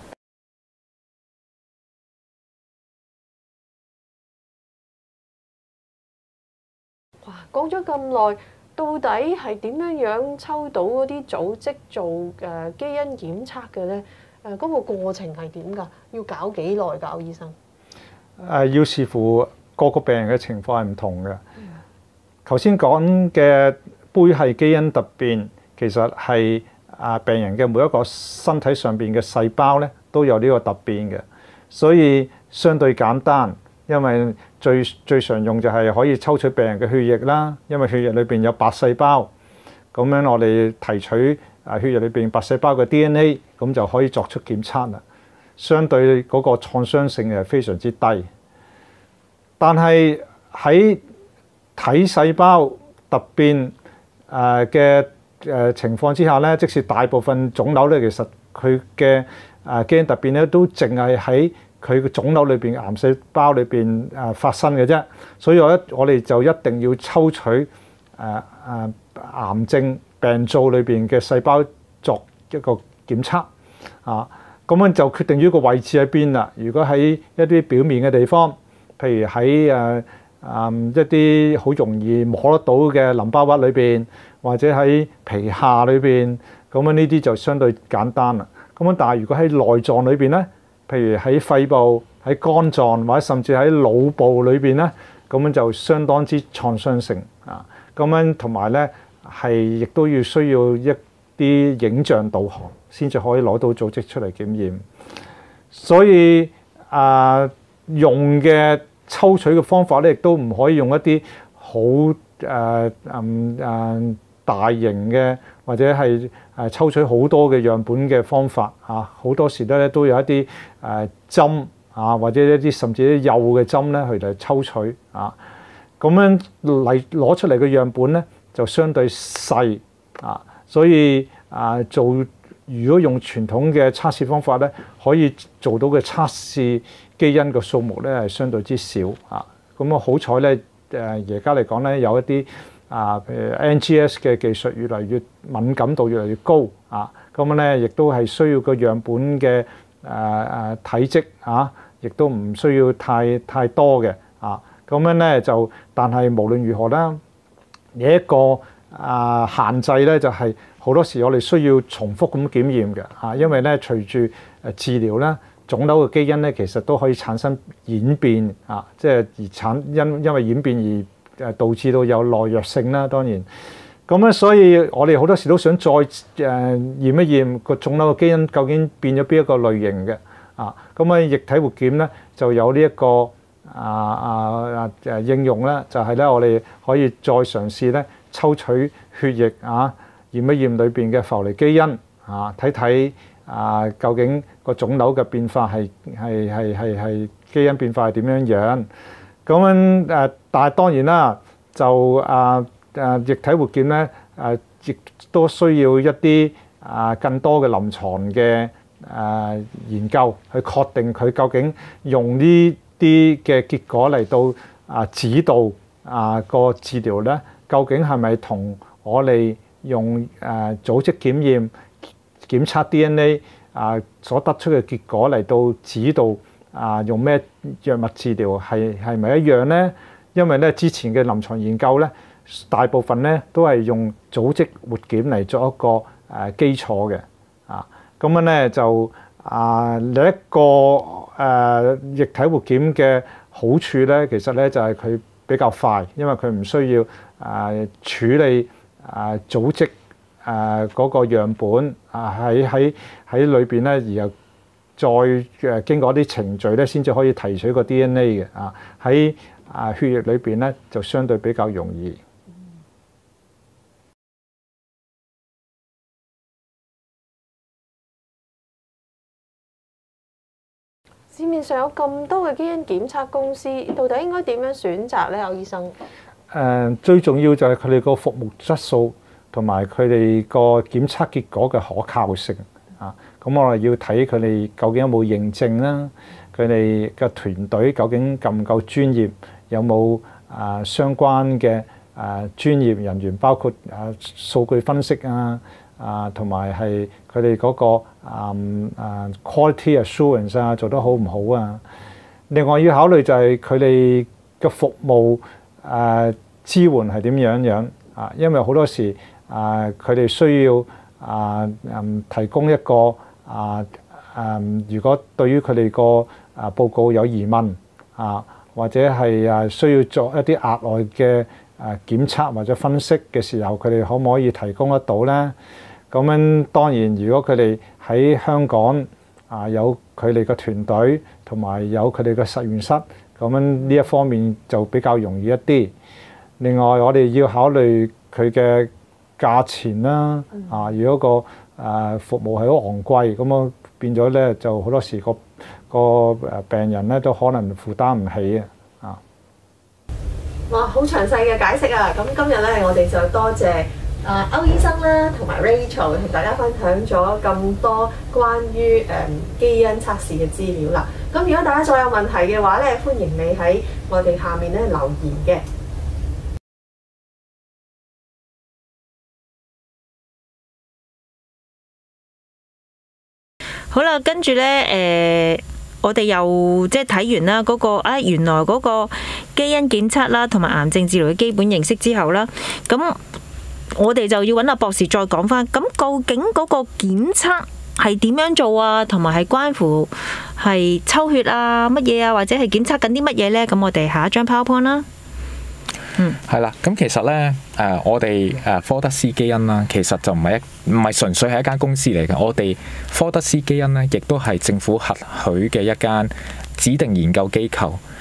哇，講咗咁耐。到底係點樣樣抽到嗰啲組織做誒基因檢測嘅咧？誒嗰個過程係點㗎？要搞幾耐㗎？醫生？ 誒要視乎個個病人嘅情況係唔同嘅。頭先講嘅杯系基因突變，其實係啊病人嘅每一個身體上邊嘅細胞咧都有呢個突變嘅，所以相對簡單。因為最最常用就係可以抽取病人嘅血液啦，因為血液裏邊有白細胞，咁樣我哋提取啊血液裏邊白細胞嘅 D N A，咁就可以作出檢測啦。相對嗰個創傷性係非常之低，但係喺體細胞突變誒嘅誒情況之下咧，即使大部分腫瘤咧，其實佢嘅誒基因突變咧都淨係喺佢個腫瘤裏邊、癌細胞裏邊誒發生嘅啫，所以我一我哋就一定要抽取誒誒、呃呃、癌症病灶裏邊嘅細胞作一個檢測啊，咁樣就決定於個位置喺邊啦。如果喺一啲表面嘅地方，譬如喺誒誒一啲好容易摸得到嘅淋巴核裏邊，或者喺皮下裏邊，咁樣呢啲就相對簡單啦。咁樣但係如果喺內臟裏邊咧，譬如喺肺部、喺肝臟或者甚至喺腦部裏邊咧，咁樣就相當之創傷性啊！咁樣同埋咧係亦都要需要一啲影像導航先至可以攞到組織出嚟檢驗。所以啊，用嘅抽取嘅方法咧，亦都唔可以用一啲好誒嗯誒大型嘅或者係誒抽取好多嘅樣本嘅方法啊，好多時咧都有一啲誒針啊，或者一啲甚至啲幼嘅針咧去嚟抽取啊，咁樣嚟攞出嚟嘅樣本咧就相對細啊，所以啊做如果用傳統嘅測試方法咧，可以做到嘅測試基因嘅數目咧係相對之少啊。咁啊好彩咧誒而家嚟講咧有一啲啊譬如 N G S 嘅技術越嚟越敏感度越嚟越高啊，咁樣咧亦都係需要個樣本嘅誒誒體積啊，亦都唔需要太太多嘅啊。咁樣咧就，但係無論如何啦，有一個啊限制咧就係、是、好多時我哋需要重複咁檢驗嘅啊，因為咧隨住誒治療咧，腫瘤嘅基因咧其實都可以產生演變啊，即係而產因因為演變而誒導致到有耐藥性啦。當然，咁咧所以我哋好多時都想再誒驗一驗個腫瘤嘅基因究竟變咗邊一個類型嘅啊。咁啊液體活檢咧就有呢、這、一個啊啊啊誒應用咧，就係、是、咧我哋可以再嘗試咧抽取血液啊，驗一驗裏邊嘅浮離基因啊，睇睇啊究竟個腫瘤嘅變化係係係係係基因變化係點樣樣。咁樣誒，但係當然啦，就啊誒液體活檢咧誒，亦都需要一啲啊更多嘅臨床嘅誒研究去確定佢究竟用呢啲嘅結果嚟到啊指導啊個治療咧，究竟係咪同我哋用誒組織檢驗檢測 D N A 啊所得出嘅結果嚟到指導啊用咩藥物治療係係咪一樣咧？因為咧之前嘅臨床研究咧，大部分咧都係用組織活檢嚟作一個誒基礎嘅啊。咁樣咧就啊另一個誒液體活檢嘅好處咧，其實咧就係佢比較快，因為佢唔需要誒處理誒組織誒嗰個樣本啊喺喺喺裏邊咧，然後再誒經過一啲程序咧，先至可以提取個 D N A 嘅啊。喺啊血液裏邊咧就相對比較容易。 市面上有咁多嘅基因檢測公司，到底應該點樣選擇咧？歐醫生？ 誒最重要就係佢哋個服務質素同埋佢哋個檢測結果嘅可靠性啊！咁我哋要睇佢哋究竟有冇認證啦，佢哋嘅團隊究竟夠唔夠專業，有冇啊相關嘅啊專業人員，包括啊數據分析啊啊，同埋係佢哋嗰個啊啊 quality assurance 啊做得好唔好啊？另外要考慮就係佢哋嘅服務誒支援係點樣樣啊？因為好多時啊，佢哋需要啊嗯提供一個啊誒，如果對於佢哋個啊報告有疑問啊，或者係啊需要作一啲額外嘅啊檢測或者分析嘅時候，佢哋可唔可以提供得到咧？咁樣當然，如果佢哋喺香港啊有佢哋嘅團隊同埋有佢哋嘅實驗室，咁樣呢一方面就比較容易一啲。另外，我哋要考慮佢嘅價錢啦。啊，如果個誒服務係好昂貴，咁啊變咗咧就好多時個個誒病人咧都可能負擔唔起啊。 哇，好詳細嘅解釋啊！咁今日咧，我哋就多謝啊歐醫生啦，同埋 Rachel 同大家分享咗咁多關於誒基因測試嘅資料啦。咁如果大家再有問題嘅話咧，歡迎你喺我哋下面咧留言嘅。 好啦，跟住咧，誒、呃，我哋又即係睇完啦，嗰個啊，原來嗰個基因檢測啦，同埋癌症治療嘅基本認識之後啦，咁我哋就要揾阿博士再講翻，咁究竟嗰個檢測係點樣做啊？同埋係關乎係抽血啊，乜嘢啊，或者係檢測緊啲乜嘢咧？咁我哋下一張 PowerPoint 啦。嗯， 係啦，咁其實咧，誒，我哋誒科德斯基因啦，其實就唔係一唔係純粹係一間公司嚟嘅。我哋科德斯基因咧，亦都係政府核許嘅一間指定研究機構。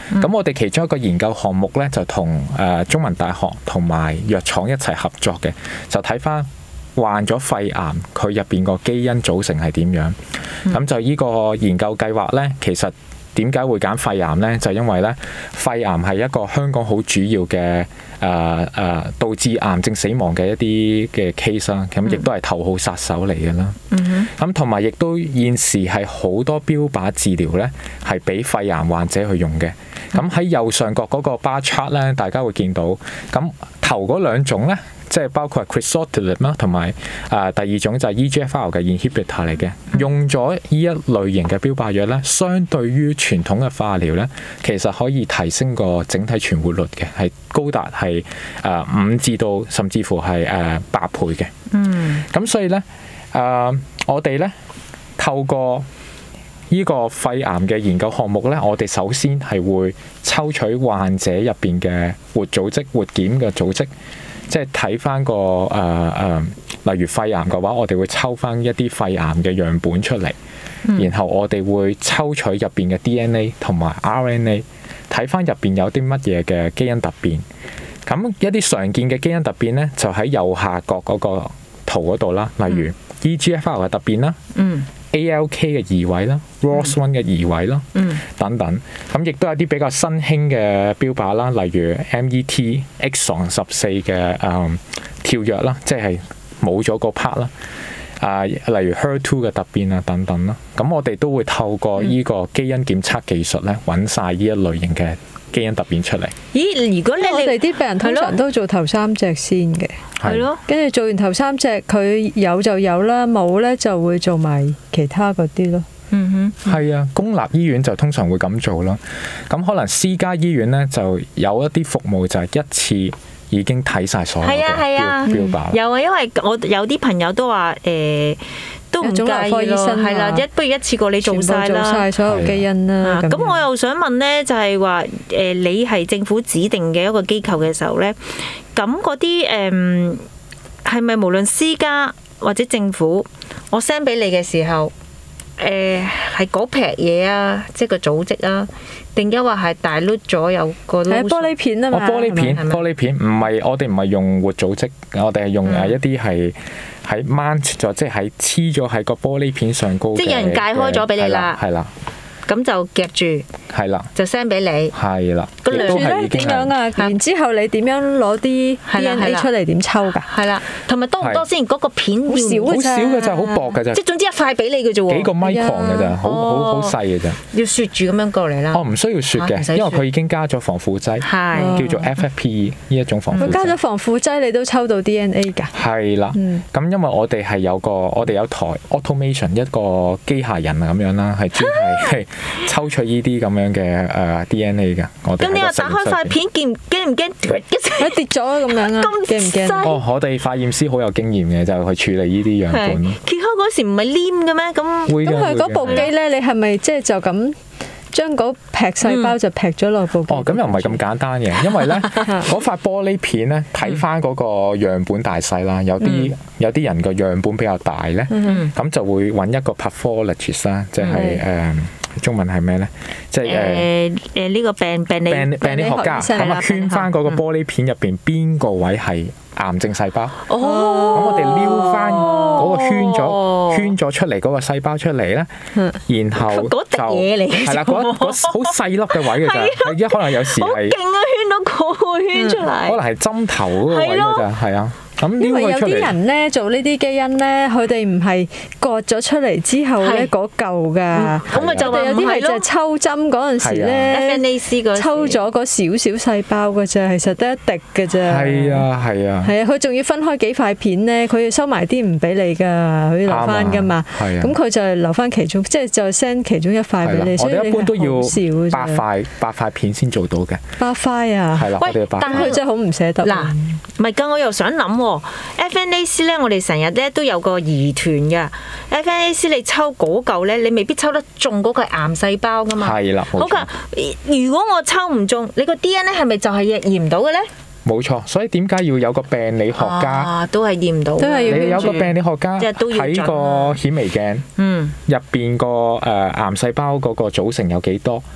咁我哋其中一個研究項目咧，就同誒中文大學同埋藥廠一齊合作嘅，就睇翻患咗肺癌佢入邊個基因組成係點樣。咁、嗯、就呢個研究計劃咧，其實點解會揀肺癌咧？就因為咧，肺癌係一個香港好主要嘅誒誒導致癌症死亡嘅一啲嘅 case 啦。咁亦都係頭號殺手嚟嘅啦。咁同埋亦都現時係好多標靶治療咧，係俾肺癌患者去用嘅。咁喺右上角嗰個 bar chart 咧，大家會見到，咁頭嗰兩種咧，即係包括 crizotinib 啦，同埋誒第二種就係 E G F R 嘅 inhibitor 嚟嘅，用咗呢一類型嘅標靶藥咧，相對於傳統嘅化療咧，其實可以提升個整體存活率嘅，係高達係誒五至到甚至乎係誒八倍嘅。嗯，咁所以咧誒、呃，我哋咧透過呢個肺癌嘅研究項目咧，我哋首先係會抽取患者入邊嘅活組織、活檢嘅組織，即係睇翻個誒誒、呃，例如肺癌嘅話，我哋會抽翻一啲肺癌嘅樣本出嚟，嗯、然後我哋會抽取入邊嘅 D N A 同埋 R N A， 睇翻入邊有啲乜嘢嘅基因突變。咁一啲常見嘅基因突變咧，就喺右下角嗰個圖嗰度啦，例如 E G F R 嘅突變啦。嗯A L K 嘅移位啦 R O S 一 嘅移位啦，嗯、等等，咁亦都有啲比較新興嘅標靶啦，例如 M E T exon 十四嘅誒跳躍啦，即係冇咗個 part 啦，啊，例如 H E R 二 嘅突變啊等等啦，咁我哋都會透過呢個基因檢測技術咧，揾晒呢一類型嘅基因突變出嚟。 咦？如果你我哋啲病人通常都做頭三隻先嘅，係咯，跟住做完頭三隻，佢有就有啦，冇咧就會做埋其他嗰啲咯。嗯哼， 係啊，公立醫院就通常會咁做咯。咁可能私家醫院咧就有一啲服務就係一次已經睇晒所有嘅標標靶。 有啊，因為我有啲朋友都話誒。欸都唔介意咯，係啦，一不如一次過你做晒啦， 做晒所有基因啦。 咁我又想問咧，就係話誒，你係政府指定嘅一個機構嘅時候咧，咁嗰啲誒係咪無論私家或者政府，我 send 俾你嘅時候，誒係嗰撇嘢啊，即係個組織啊，定抑或係大碌咗有個係玻璃片啊嘛？ 玻璃片，玻璃片唔係我哋唔係用活組織，我哋係用誒一啲係。喺 mount 咗，即係喺黐咗喺個玻璃片上高。 即係有人解開咗俾你啦。 係啦。 咁就夾住。係啦。就 send 俾你。 係啦。 咁兩咧點樣啊？然之後你點樣攞啲 D N A 出嚟點抽㗎？ 係啦。同埋多唔多先？嗰個片好少好少嘅咋，好薄嘅咋。 即係總之一塊俾你嘅啫喎。幾個 micron 嘅咋，好好好細嘅咋。 要雪住咁樣過嚟啦。 哦，唔需要雪嘅，因為佢已經加咗防腐劑，叫做 F F P E 呢一種防腐劑。 佢加咗防腐劑，你都抽到 D N A 㗎？ 係啦。咁因為我哋係有個，我哋有台 automation 一個機械人啊咁樣啦，係專係抽取呢啲咁樣嘅誒 D N A 㗎。我哋咁你話打開塊片，驚唔驚唔驚？ 一跌咗咁樣啊？驚唔驚？ 哦，我哋化驗師好有經驗嘅，就去處理呢啲樣本。 揭開嗰時唔係黏嘅咩？咁咁佢嗰部機咧，你係咪即係就咁將嗰劈細胞就劈咗落部機？ 哦，咁又唔係咁簡單嘅，因為咧嗰塊玻璃片咧睇翻嗰個樣本大細啦，有啲有啲人個樣本比較大咧，咁就會揾一個 pathologist 啦，即係誒中文係咩咧？即係誒誒呢個病病理病病理學家咁啊，圈翻嗰個玻璃片入邊邊個位係癌症細胞。哦，咁我哋撩翻嗰個圈咗圈咗出嚟嗰個細胞出嚟咧，然後嗰滴嘢嚟嘅， 係啦，嗰嗰好細粒嘅位嘅咋，係一可能有時係好勁啊，圈到嗰個圈出嚟， 可能係針頭嗰個位嘅咋，係啊。 因為有啲人咧做呢啲基因咧，佢哋唔係割咗出嚟之後咧嗰嚿㗎，咁咪就係有啲係就係抽針嗰陣時咧，抽咗嗰少少細胞㗎啫，其實得一滴㗎啫。 係啊係啊。 係啊，佢仲要分開幾塊片咧，佢要收埋啲唔俾你㗎，佢要留翻㗎嘛。係啊。咁佢就係留翻其中，即係就 send 其中一塊俾你。 我哋一般都要八塊八塊片先做到嘅。 八塊啊！ 係啦，我哋要八塊。 但係佢真係好唔捨得。 嗱，唔係㗎，我又想諗。F N A C 咧，我哋成日咧都有個疑團嘅。F N A C 你抽嗰嚿咧，你未必抽得中嗰個癌細胞噶嘛。係啦，好㗎。如果我抽唔中，你個 D N A 係咪就係驗唔到嘅咧？ 冇錯，所以點解要有個病理學家？ 啊，都係驗唔到。都係要。 你有個病理學家睇個顯微鏡，嗯，入邊個誒癌細胞嗰個組成有幾多？嗯。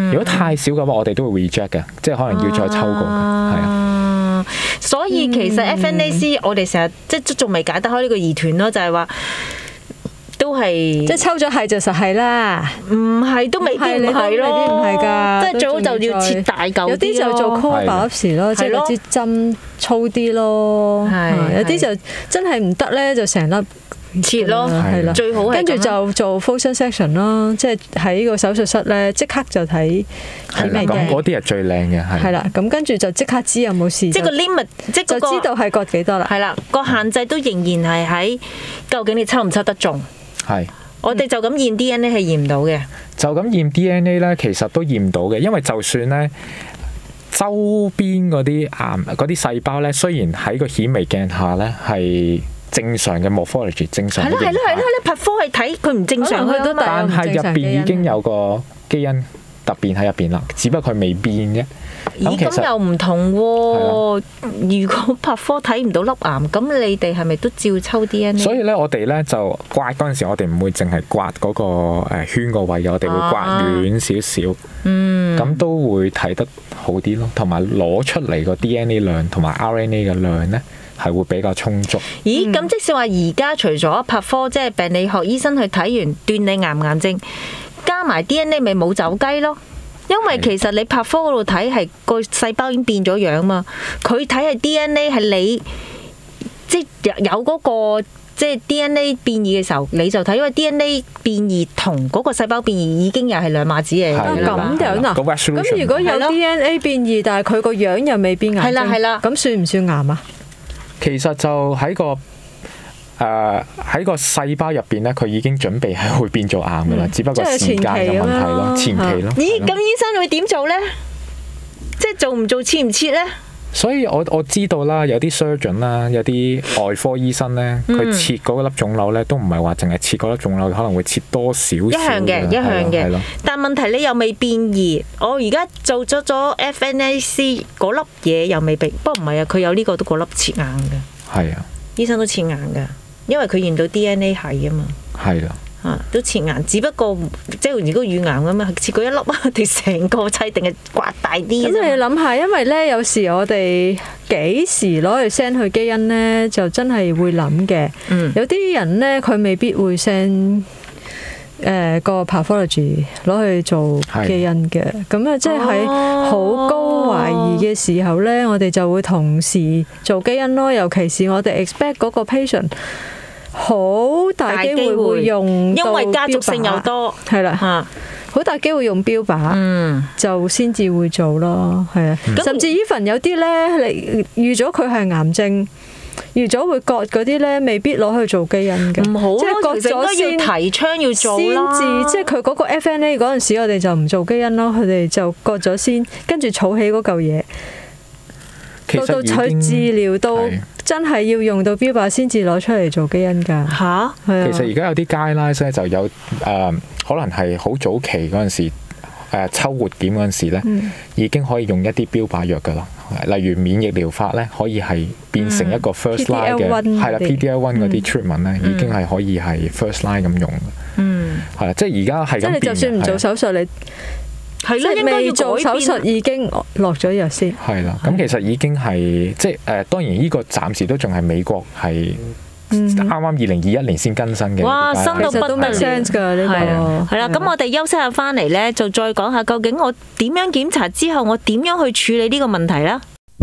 如果太少嘅話，我哋都會 reject 嘅，即係可能要再抽過嘅，係啊。 所以其實 F N A C 我哋成日即係仲未解得開呢個疑團咯，就係話。都係即係抽咗係就實係啦， 唔係都未必唔係咯， 未必唔係㗎， 即係最好就要切大嚿， 有啲就做 core biopsy 咯，即係嗰支針粗啲咯，有啲就真係唔得咧，就成粒切咯，係啦，最好係跟住就做 fusion section 咯，即係喺個手術室咧即刻就睇顯微鏡， 咁嗰啲係最靚嘅，係。 係啦，咁跟住就即刻知有冇事， 即係個 limit，即係就知道係割幾多啦。 係啦，個限制都仍然係喺究竟你抽唔抽得中。 係， 我哋就咁驗 D N A 係驗唔到嘅。 就咁驗 D N A 咧，其實都驗到嘅，因為就算咧周邊嗰啲癌嗰啲細胞咧，雖然喺個顯微鏡下咧係正常嘅 morphology 正常嘅形態， 係咯係咯係咯，你拍科係睇佢唔正常，佢都但係入邊已經有個基因突變喺入邊啦，只不過佢未變啫。 咦，咁又唔同喎！如果拍科睇唔到粒癌，咁你哋係咪都照抽 D N A？ 所以咧，我哋咧就刮嗰陣時，我哋唔會淨係刮嗰個誒圈個位嘅，我哋會刮遠少少，嗯，咁都會睇得好啲咯。同埋攞出嚟個 D N A 量同埋 R N A 嘅量咧，係會比較充足。 咦，咁即使話而家除咗拍科，即係病理學醫生去睇完斷你癌唔癌症，加埋 D N A 咪冇走雞咯？因為其實你拍科嗰度睇係個細胞已經變咗樣嘛，佢睇係 D N A 係你即係有嗰個即係 D N A 變異嘅時候，你就睇，因為 D N A 變異同嗰個細胞變異已經又係兩碼子嚟㗎啦。 咁樣啊？咁如果有 D N A 變異，但係佢個樣又未變癌症，係啦係啦，咁算唔算癌啊？ 其實就喺個誒喺、uh, 個細胞入邊咧，佢已經準備係會變做癌噶啦，嗯、只不過時間嘅問題咯，前期咯。 咦？咁醫生會點做咧？即係做唔做切唔切咧？ 所以我我知道啦，有啲 surgeon 啦，有啲外科醫生咧，佢、嗯、切嗰粒腫瘤咧，都唔係話淨係切嗰粒腫瘤，可能會切多少少一樣嘅，一樣嘅。但問題你又未變異，我而家做咗咗 F N A C 嗰粒嘢又未變，不過唔係啊，佢有呢個都嗰粒切硬嘅。係啊，醫生都切硬嘅。因為佢驗到 D N A 係啊嘛， 係啦， 啊都切硬，只不過即係如果乳癌咁啊，切過一粒啊，定成個砌定係刮大啲。咁你諗下，因為咧有時我哋幾時攞去 send 去基因咧，就真係會諗嘅。嗯、有啲人咧佢未必會 send 誒個 pathology 攞去做基因嘅，咁啊即係喺好高懷疑嘅時候咧，我哋就會同時做基因咯，尤其是我哋 expect 嗰個 patient。好大機會會用， 因為家族性又多， 係啦，好大機會用標靶，嗯、就先至會做咯，係啊，嗯、甚至 even 有啲咧，你預咗佢係癌症，預咗會割嗰啲咧，未必攞去做基因嘅， 唔好， 即係割咗先提倡要做先至，即係佢嗰個 F N A 嗰陣時，我哋就唔做基因咯，佢哋就割咗先，跟住儲起嗰嚿嘢。到到佢治療到真係要用到標靶先至攞出嚟做基因㗎嚇，係啊。 其實而家有啲 guidelines 咧就有誒、呃，可能係好早期嗰陣時、呃、抽活檢嗰陣時咧，嗯、已經可以用一啲標靶藥㗎啦。例如免疫療法咧，可以係變成一個 first line 嘅，係啦 P D L 一 嗰啲 treatment 咧，已經係可以係 first line 咁用嘅。嗯，係啦，即係而家係咁變。 即係就算唔做手術，你係咯，未做手術已經落咗藥先。 係啦，咁其實已經係即係誒，當然呢個暫時都仲係美國係啱啱二零二一年先更新嘅。 哇，新到不得了㗎呢個。 係啦，咁我哋休息下翻嚟咧，就再講下究竟我點樣檢查之後，我點樣去處理呢個問題啦。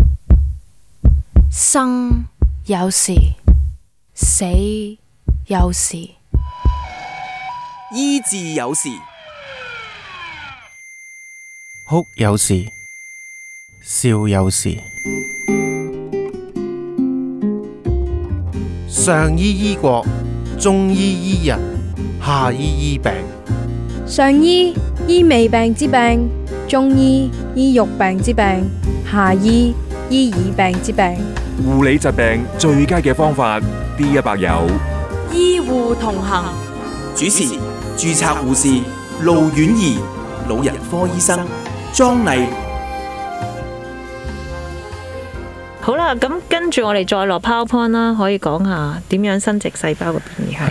生有時，死有時， 醫治有時。 哭有時，笑有時。上醫醫國，中醫醫人，下醫醫病。 上醫醫未病之病，中醫醫肉病之病，下醫醫耳病之病。 護理疾病最佳嘅方法 ，D 一百有醫護同行。 主持註冊護士盧婉儀，老人科醫生莊麗。 好啦，咁跟住我哋再落 PowerPoint 啦，可以講下點樣生殖細胞嘅變異係。 係啦，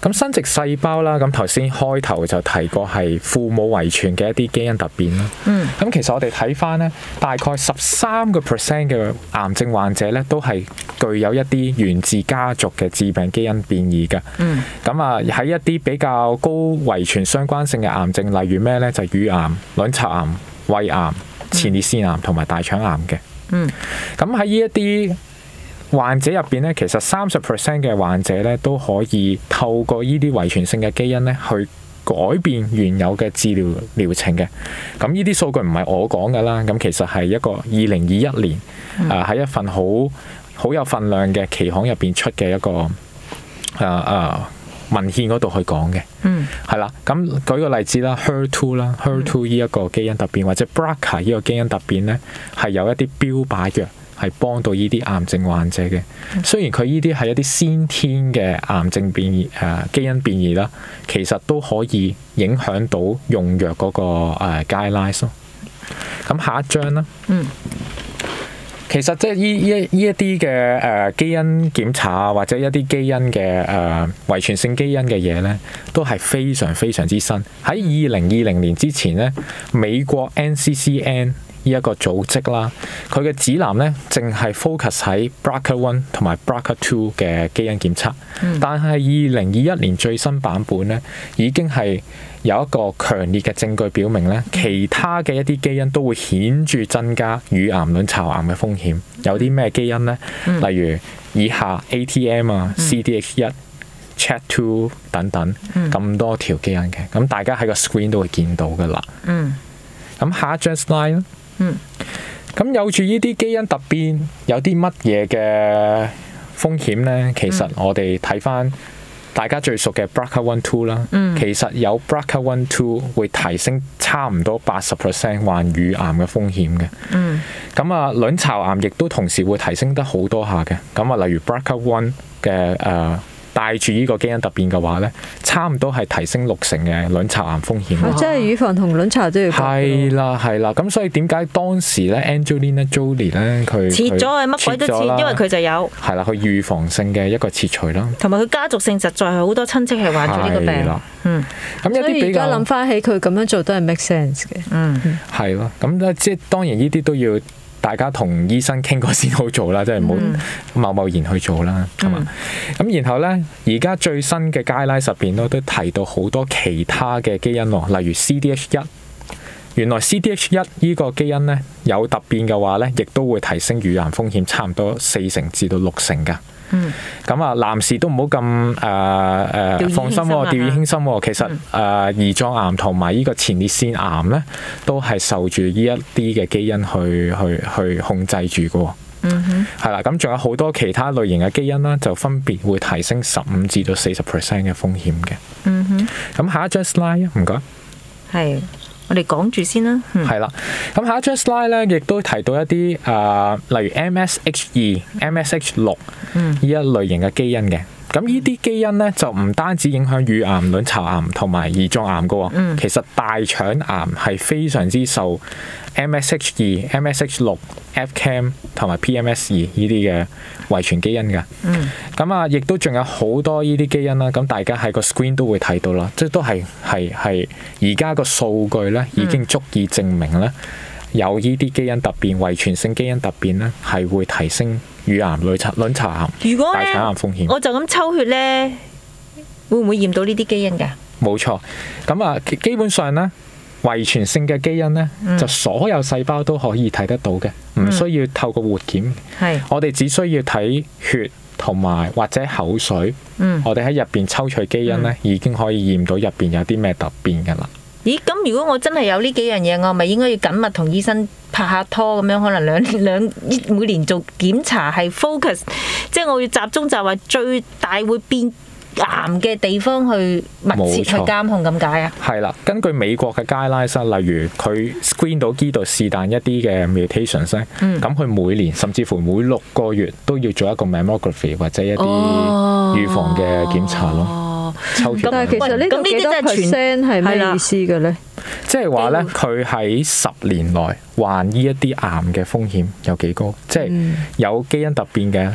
咁生殖細胞啦，咁頭先開頭就提過係父母遺傳嘅一啲基因突變啦。嗯。咁其實我哋睇翻咧，大概十三個 percent 嘅癌症患者咧，都係具有一啲源自家族嘅致病基因變異嘅。嗯。咁啊，喺一啲比較高遺傳相關性嘅癌症，例如咩咧？就係乳癌、卵巢癌、胃癌、前列腺癌同埋大腸癌嘅。嗯。咁喺呢一啲患者入邊咧，其實三十 percent 嘅患者咧都可以透過呢啲遺傳性嘅基因咧去改變原有嘅治療療程嘅。咁呢啲數據唔係我講㗎啦，咁其實係一個二零二一年誒喺一份好好有份量嘅期刊入邊出嘅一個誒誒、呃呃、文獻嗰度去講嘅。嗯，係啦。咁舉個例子啦 ，H E R 二 啦 ，H E R 二呢一個基因突變或者 B R C A 呢個基因突變咧，係有一啲標靶藥係幫到呢啲癌症患者嘅。雖然佢呢啲係一啲先天嘅癌症變異誒、呃、基因變異啦，其實都可以影響到用藥嗰、那個誒 guidelines 咯。咁、呃、下一張啦。嗯。其實即係呢呢呢一啲嘅誒基因檢查啊，或者一啲基因嘅誒、呃、遺傳性基因嘅嘢咧，都係非常非常之新。喺二零二零年之前咧，美國 N C C N呢一個組織啦，佢嘅指南咧，淨係 focus 喺 B R C A 一同埋 B R C A 二嘅基因檢測。嗯、但係二零二一年最新版本咧，已經係有一個強烈嘅證據表明咧，其他嘅一啲基因都會顯著增加乳癌、卵巢癌嘅風險。有啲咩基因呢？嗯、例如以下 A T M 啊、嗯、C D H 一、C H E T 二 等等，咁、嗯、多條基因嘅。咁大家喺個 screen 都會見到噶啦。嗯。咁下一張 slide 啦。嗯。咁有住呢啲基因突變，有啲乜嘢嘅風險呢？其實我哋睇翻大家最熟嘅 B R C A 一、二啦，嗯、其實有 B R C A 一、二會提升差唔多八十 percent 患乳癌嘅風險嘅。咁啊、嗯，卵巢癌亦都同時會提升得好多下嘅。咁啊，例如 B R C A 一嘅誒帶住呢個基因突變嘅話咧，差唔多係提升六成嘅卵巢癌風險。 即係乳房同卵巢都要。 係啦，係啦。咁所以點解當時咧 Angelina Jolie 咧佢切咗啊，乜鬼都切，因為佢就有。 係啦，佢預防性嘅一個切除啦。 同埋佢家族性實在係好多親戚係患咗呢個病。係啦。嗯。 咁有啲比較。 而家諗翻起佢咁樣做都係 make sense 嘅。嗯。係咯，咁咧即係當然呢啲都要大家同醫生傾過先好做啦，即係唔好貿貿然去做啦，係嘛？咁、嗯、然後咧，而家最新嘅 guideline 入邊都都提到好多其他嘅基因喎，例如 C D H 一。原來 C D H 一呢個基因咧有突變嘅話咧，亦都會提升乳癌風險差唔多四成至到六成㗎。嗯，咁啊，男士都唔好咁誒誒放心喎，掉以輕心喎。其實誒、嗯呃、胰臟癌同埋呢個前列腺癌咧，都係受住呢一啲嘅基因去去去控制住嘅。嗯哼，係啦，咁仲有好多其他類型嘅基因啦，就分別會提升十五至到四十 percent 嘅風險嘅。嗯哼，咁下一張 slide 啊，唔該。係。 我哋講住先啦。 係、嗯、啦，咁下一張 slide 咧，亦都提到一啲誒、呃，例如 M S H 二、M S H 六呢一類型嘅基因嘅。咁呢啲基因咧就唔單止影響乳癌、卵巢癌同埋胰臟癌噶喎，嗯、其實大腸癌係非常之受 M S H 二、M S H 六、F C A M 同埋 P M S 二呢啲嘅遺傳基因㗎。咁啊、嗯，亦都仲有好多呢啲基因啦。咁大家喺個 screen 都會睇到啦，即係都係係係而家個數據咧已經足以證明咧，有呢啲基因突變、遺傳性基因突變咧係會提升乳癌、卵巢、卵巢癌、大腸癌風險。 我就咁抽血咧，會唔會驗到呢啲基因㗎？ 冇錯。咁啊，基本上咧，遺傳性嘅基因咧，嗯、就所有細胞都可以睇得到嘅，唔需要透過活檢。係、嗯，我哋只需要睇血同埋或者口水。嗯、我哋喺入邊抽取基因咧，嗯、已經可以驗到入邊有啲咩突變㗎啦。 咦？咁如果我真係有呢幾樣嘢，我咪應該要緊密同醫生拍下拖咁樣，可能兩兩每年做檢查係 focus， 即係我要集中就係話最大會變癌嘅地方去密切去監控咁解啊？ 係啦，根據美國嘅 guidelines， 例如佢 screen 到呢度是但一啲嘅 mutations 咧、嗯，咁佢每年甚至乎每六個月都要做一個 mammography 或者一啲預防嘅檢查咯。哦抽血，但係其實呢個幾多 percent 係咩意思嘅咧？ 即係話咧，佢喺十年內患呢一啲癌嘅風險有幾高？即係有基因突變嘅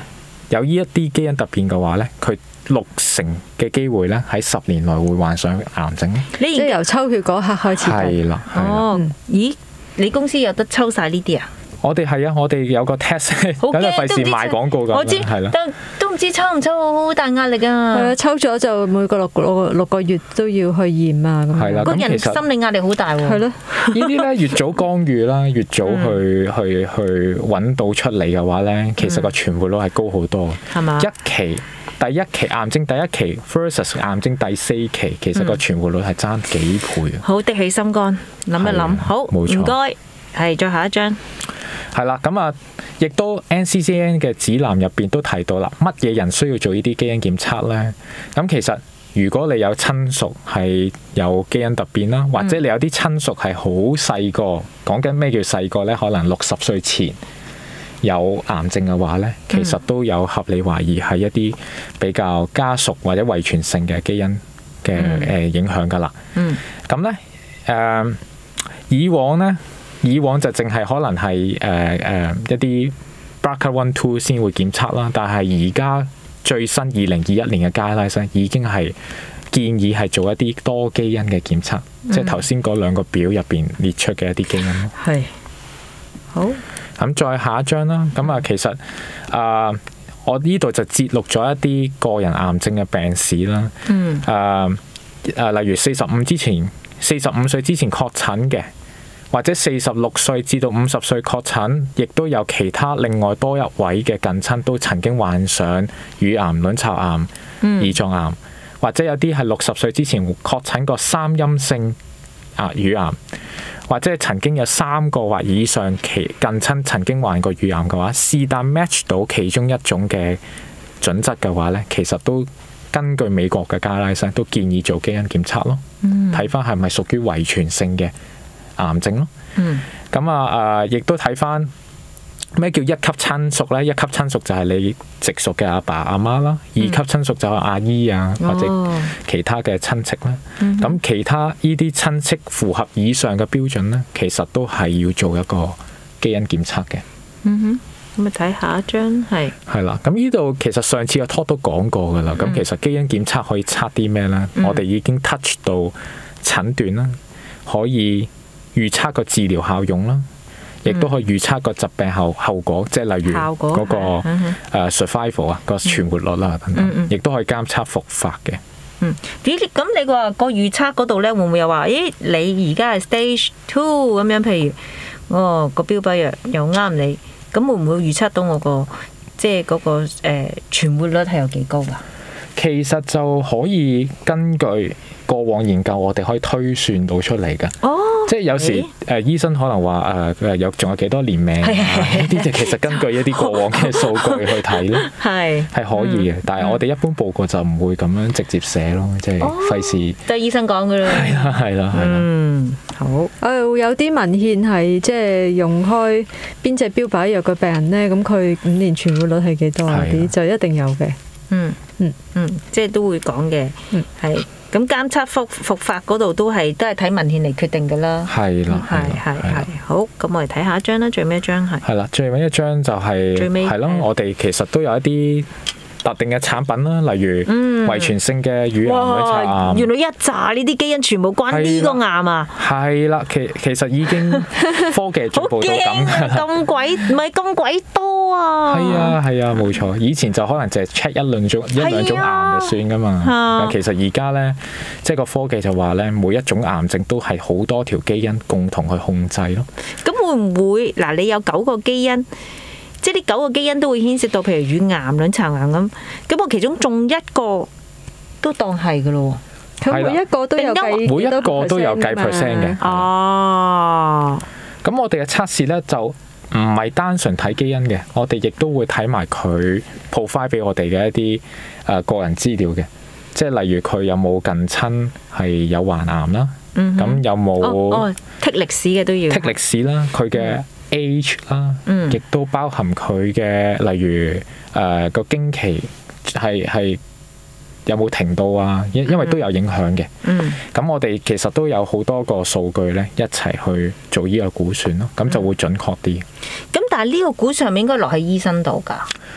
有呢一啲基因突變嘅話咧，佢六成嘅機會咧喺十年內會患上癌症。 你即係由抽血嗰刻開始。 係啦。 哦，咦？你公司有得抽晒呢啲啊？ 我哋係啊，我哋有個 test， 咁就費事賣廣告咁。 我知， 係啦， 都都唔知抽唔抽，好大壓力啊！ 係啊，抽咗就每個六六六個月都要去驗啊。 係啦， 個人心理壓力好大喎。係咯， 呢啲咧越早干預啦，越早去去去揾到出嚟嘅話咧，其實個存活率係高好多。 係嘛？ 一期第一期癌症第一期 versus 癌症第四期，其實個存活率係爭幾倍。 好，的起心肝，諗一諗。好，唔該。係，再下一張。 係啦，咁啊，亦都 N C C N 嘅指南入邊都提到啦，乜嘢人需要做呢啲基因檢測呢？咁其實如果你有親屬係有基因突變啦，或者你有啲親屬係好細個，講緊咩叫細個呢？可能六十歲前有癌症嘅話呢，其實都有合理懷疑係一啲比較家屬或者遺傳性嘅基因嘅誒影響噶啦。嗯，咁呢，誒、呃、以往呢。以往就淨係可能係誒誒一啲 B R C A 一、二先會檢測啦，但係而家最新二零二一年嘅 guidelines 已經係建議係做一啲多基因嘅檢測，嗯、即係頭先嗰兩個表入邊列出嘅一啲基因咯。 係好。咁再下一張啦，咁啊其實啊、呃，我呢度就節錄咗一啲個人癌症嘅病史啦。嗯。誒誒、呃呃，例如四十五之前，四十五歲之前確診嘅。或者四十六歲至到五十歲確診，亦都有其他另外多一位嘅近親都曾經患上乳癌、卵巢癌、胰臟癌，或者有啲係六十歲之前確診過三陰性啊乳癌，或者曾經有三個或以上其近親曾經患過乳癌嘅話，是但 match 到其中一種嘅準則嘅話咧，其實都根據美國嘅加拉生都建議做基因檢測咯，睇翻係咪屬於遺傳性嘅癌症咯，咁啊誒，亦都睇翻咩叫一級親屬咧？一級親屬就係你直屬嘅阿爸阿媽啦，二級親屬就係阿姨啊，或者其他嘅親戚啦。咁、哦、其他呢啲親戚符合以上嘅標準咧，其實都係要做一個基因檢測嘅。嗯哼， 咁咪睇下一張係。 係啦，咁呢度其實上次個 talk 都講過噶啦。咁、嗯、其實基因檢測可以測啲咩咧？嗯、我哋已經 touch 到診斷啦，可以預測個治療效用啦，亦都可以預測個疾病後後果，即係例如嗰個誒 survival 啊，個存活率啦等等，亦都可以監測復發嘅。 嗯，咦？咁你話個預測嗰度咧，會唔會又話？咦，你而家係 stage two 咁樣？譬如哦個標靶藥又啱你，咁會唔會預測到我個即係嗰個誒存活率係有幾高㗎？ 其實就可以根據過往研究，我哋可以推算到出嚟㗎。哦，即係有時誒、呃、醫生可能話誒有仲有幾多年命，呢啲就其實根據一啲過往嘅數據去睇咯。係係可以嘅，嗯、但係我哋一般報告就唔會咁樣直接寫咯，即係費事。都係醫生講㗎啦。係啦，係啦，係啦。嗯，好。 誒有啲文獻係即係用開邊隻標靶藥嘅病人咧，咁佢五年存活率係幾多啊？啲就一定有嘅。 嗯嗯嗯，即係都會講嘅，係咁監測復復發嗰度都係都係睇文獻嚟決定㗎啦。 係啦， 係係係。好，咁我哋睇下一張啦，最尾一張係。 係啦，最尾一張就係係咯，我哋其實都有一啲特定嘅產品啦，例如遺傳性嘅乳癌、卵巢癌。 原來一紮呢啲基因全部關呢個癌啊！ 係啦，其其實已經科技進步到咁㗎啦。 咁鬼唔係咁鬼多啊！ 係啊係啊，冇錯。以前就可能淨係 check 一兩種一兩種癌就算㗎嘛。但其實而家咧，即係個科技就話咧，每一種癌症都係好多條基因共同去控制咯。 咁會唔會嗱？你有九個基因？即係呢九個基因都會牽涉到，譬如乳癌、卵巢癌咁。咁我其中中一個都當係㗎咯喎。 佢每一個都有計， 每一個都有計 percent 嘅。哦。咁我哋嘅測試咧就唔係單純睇基因嘅，我哋亦都會睇埋佢 provide 俾我哋嘅一啲誒個人資料嘅。即係例如佢有冇近親係有患癌啦，咁、嗯、有冇哦剔歷史嘅都要剔歷史啦，佢嘅、嗯。age 啦，亦都包含佢嘅，例如誒個經期係係有冇停到啊？因因為都有影響嘅。嗯，咁我哋其實都有好多個數據咧，一齊去做呢個估算咯，咁就會準確啲。 咁但係呢個估算係咪應該落喺醫生度㗎？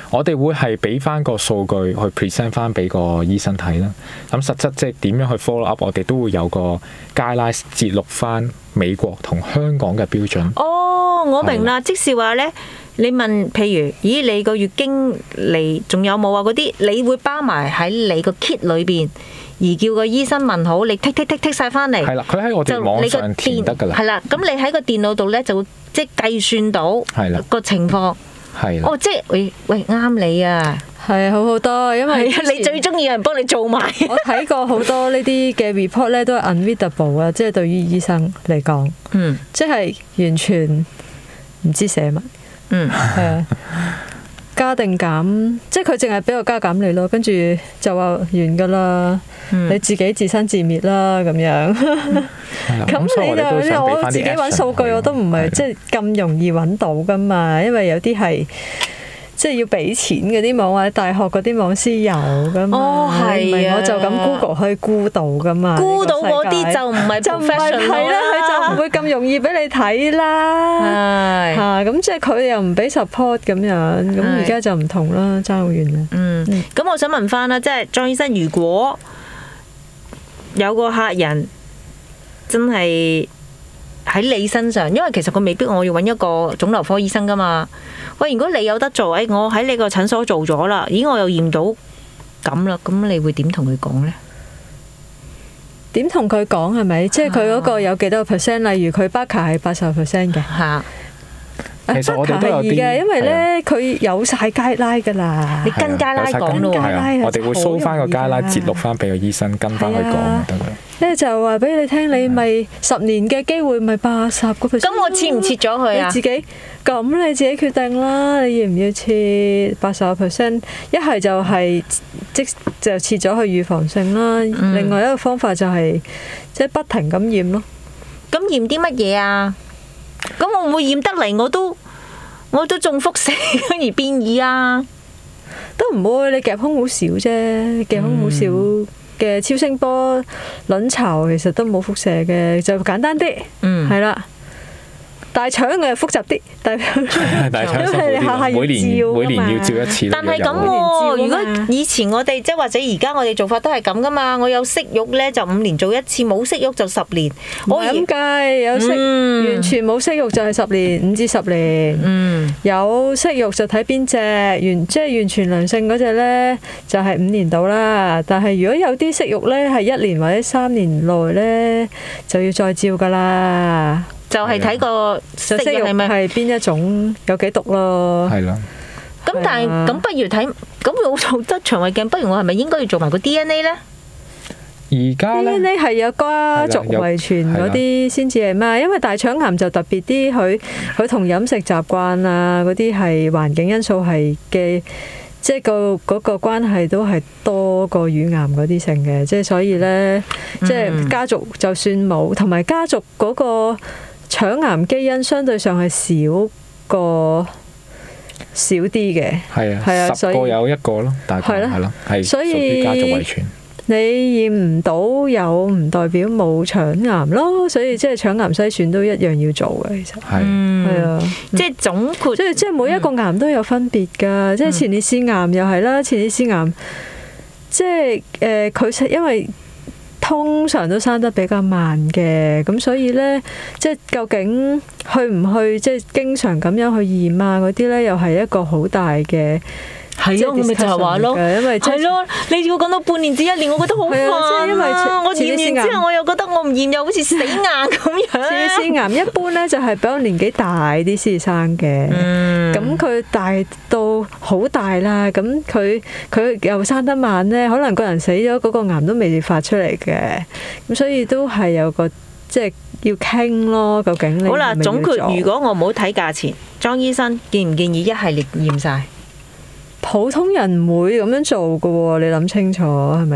我哋會係俾翻個數據去 present 翻俾個醫生睇啦。咁實質即係點樣去 follow up，我哋都會有個 guidelines 節錄翻美國同香港嘅標準。 哦，我明啦，即是話咧，你問譬如，咦，你個月經嚟仲有冇啊？嗰啲你會包埋喺你個 kit 裏邊，而叫個醫生問好，你剔剔剔剔晒翻嚟。 係啦，佢喺我哋網上填得㗎啦。 係啦，咁你喺個電腦度咧就會即係計算到個情況。 係啦。 哦，即係喂喂啱你啊！ 係好好多，因為你最中意有人幫你做埋。 我睇過好多呢啲嘅 report 咧，都係 unreadable 啊，即係對於醫生嚟講， 嗯， 即係完全唔知寫乜， 嗯， 係啊，加定減，即係佢淨係俾個加減你咯，跟住就話完噶啦，你自己自生自滅啦咁樣。咁你就我自己揾數據我都唔係即係咁容易揾到噶嘛，因為有啲係。即係要俾錢嗰啲網或者大學嗰啲網先有噶嘛， 哦係啊， 我就咁 Google 可以估到噶嘛， 估到嗰啲就唔係就唔係係啦，佢就唔會咁容易俾你睇啦。 係嚇，咁即係佢又唔俾 support 咁樣，咁而家就唔同啦，爭好遠啦。 嗯，咁我想問翻啦，即係莊醫生，如果有個客人真係喺你身上，因為其實佢未必我要揾一個腫瘤科醫生噶嘛。喂，如果你有得做，誒，我喺你個診所做咗啦，咦，我又驗到咁啦，咁你會點同佢講呢？ 點同佢講係咪？即係佢嗰個有幾多個 percent？例如佢 B A C A 係八十 percent 嘅。 嚇。 其實我哋都有啲嘅，因為咧佢有晒街拉㗎啦。 你跟街拉講咯喎。 我哋會 show 翻個街拉，節錄翻俾個醫生跟翻佢講就得㗎。 咧就話俾你聽，你咪十年嘅機會咪八十個 percent。 咁我切唔切咗佢啊？ 你自己咁你自己決定啦，你要唔要切八十個 percent？一係就係即就切咗去預防性啦。 嗯、 另外一個方法就係即係不停咁驗咯。 咁驗啲乜嘢啊？咁我唔會驗得嚟，我都我都中輻射而變異啊！ 都唔會，你夾胸好少啫，夾胸好少嘅超聲波卵巢其實都冇輻射嘅，就簡單啲， 嗯， 係啦。大腸嘅複雜啲，大腸大腸辛苦啲，每年每年要照一次。 但係咁喎，如果以前我哋即係或者而家我哋做法都係咁噶嘛，我有息肉咧就五年做一次，冇息肉就十年。 我咁計，有息完全冇息肉就係十年，五至十年。 嗯， 有息肉就睇邊隻，完即係完全良性嗰隻咧就係五年到啦。但係如果有啲息肉咧係一年或者三年內咧就要再照噶啦。 就係睇個息肉係咪係邊一種，有幾毒咯？ 係咯。 咁但係咁不如睇，咁我做得腸胃鏡，不如我係咪應該要做埋個 D N A 咧？ 而家 D N A 係有家族遺傳嗰啲先至係咩？因為大腸癌就特別啲，佢佢同飲食習慣啊嗰啲係環境因素係嘅，即係個嗰個關係都係多過乳癌嗰啲性嘅，即係所以咧，即係家族就算冇，同埋家族嗰個。腸癌基因相對上係少個少啲嘅， 係啊，係啊，十個有一個咯，大概係咯，係屬於家族遺傳。 你驗唔到有唔代表冇腸癌咯，所以即係腸癌篩選都一樣要做嘅，其實係係啊， 即係總括， 即係即係每一個癌都有分別㗎，即係前列腺癌又係啦，前列腺癌即係誒佢因為。通常都生得比較慢嘅，咁所以呢，即係究竟去唔去，即係經常咁樣去驗啊嗰啲呢，又係一個好大嘅。 係咯，我咪就係話咯， 因為係咯，你要講到半年至一年，我覺得好煩啊！因為我驗完之後，我又覺得我唔驗又好似死硬咁樣。 前列腺癌一般呢，就係比較年紀大啲先生嘅，咁佢大到好大啦，咁佢佢又生得慢呢，可能個人死咗，嗰個癌都未發出嚟嘅，咁所以都係有個即係要傾咯，究竟你好啦，總括如果我唔好睇價錢，莊醫生建唔建議一系列驗晒？ 普通人唔會咁樣做㗎喎，你諗清楚係咪？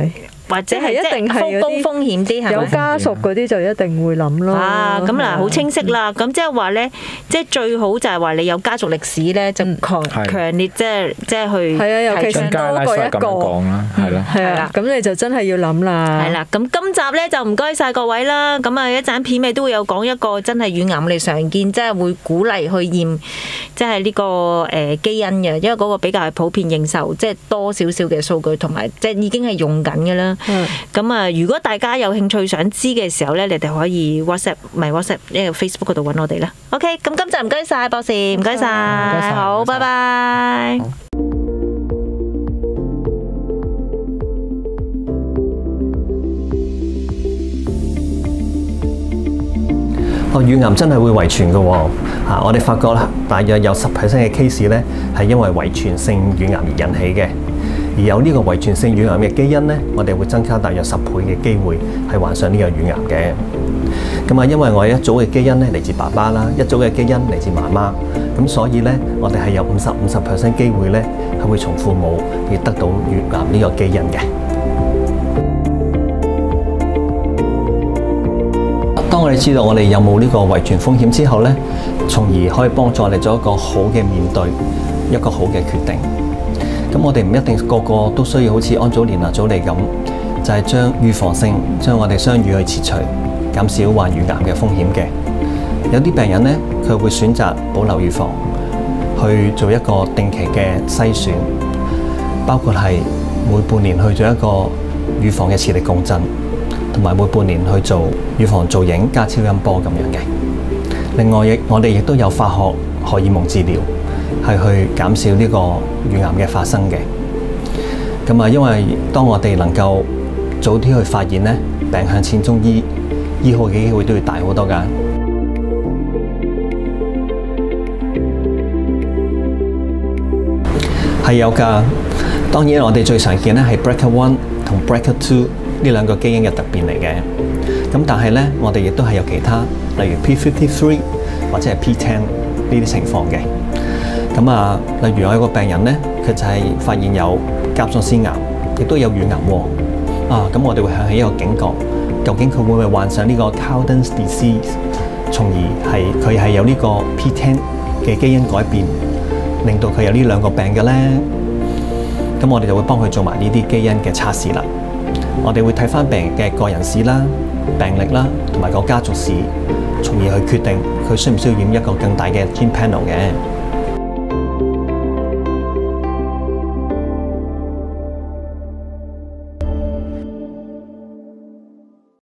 或者係一定係高風險啲，係咪？ 有家屬嗰啲就一定會諗咯。 啊，咁嗱，好清晰啦。咁即係話咧，即係最好就係話你有家族歷史咧，就強強烈即係即係去係啊，尤其是多過一個。 係啦， 係啊，咁你就真係要諗啦。 係啦，咁今集咧就唔該晒各位啦。咁啊，一陣片尾都會有講一個真係乳癌我哋常見，即係會鼓勵去驗，即係呢個誒基因嘅，因為嗰個比較係普遍認受，即係多少少嘅數據同埋即係已經係用緊嘅啦。咁啊，如果大家有興趣想知嘅時候咧，你哋可以 WhatsApp 唔係 WhatsApp， 因為 Facebook 嗰度揾我哋啦。OK，咁今集唔該晒博士，唔該晒，好，拜拜。 個乳癌真係會遺傳嘅喎，嚇！我哋發覺啦，大約有十 percent 嘅 case 咧係因為遺傳性乳癌而引起嘅，而有呢個遺傳性乳癌嘅基因咧，我哋會增加大約十倍嘅機會係患上呢個乳癌嘅。咁啊，因為我有一組嘅基因咧嚟自爸爸啦，一組嘅基因嚟自媽媽，咁所以咧我哋係有五十五十 percent 機會咧係會從父母而得到乳癌呢個基因嘅。當我哋知道我哋有冇呢個遺傳風險之後呢，從而可以幫助我哋做一個好嘅面對，一個好嘅決定。咁我哋唔一定個個都需要好似安祖蓮娜祖莉咁，就係將預防性將我哋雙乳去切除，減少患乳癌嘅風險嘅。有啲病人呢，佢會選擇保留乳房，去做一個定期嘅篩選，包括係每半年去做一個乳房嘅磁力共振。同埋每半年去做乳房造影加超音波咁樣嘅。另外亦我哋亦都有化學荷爾蒙治療，係去減少呢個乳癌嘅發生嘅。咁啊，因為當我哋能夠早啲去發現咧，病向淺中醫，醫好嘅機會都會大好多㗎。係有㗎。當然我哋最常見咧係 B R C A 一同 B R C A 二。呢兩個基因嘅突變嚟嘅，咁但係咧，我哋亦都係有其他，例如 P五十三或者係 P十呢啲情況嘅。咁啊，例如我有個病人咧，佢就係發現有甲狀腺癌，亦都有乳癌喎。啊，咁我哋會響起一個警覺，究竟佢會唔會患上呢個 Cowden's disease， 從而係佢係有呢個 P十嘅基因改變，令到佢有呢兩個病嘅咧？咁我哋就會幫佢做埋呢啲基因嘅測試啦。我哋會睇返病人嘅個人史啦、病歷啦，同埋個家族史，從而去決定佢需唔需要驗一個更大嘅 gene panel 嘅。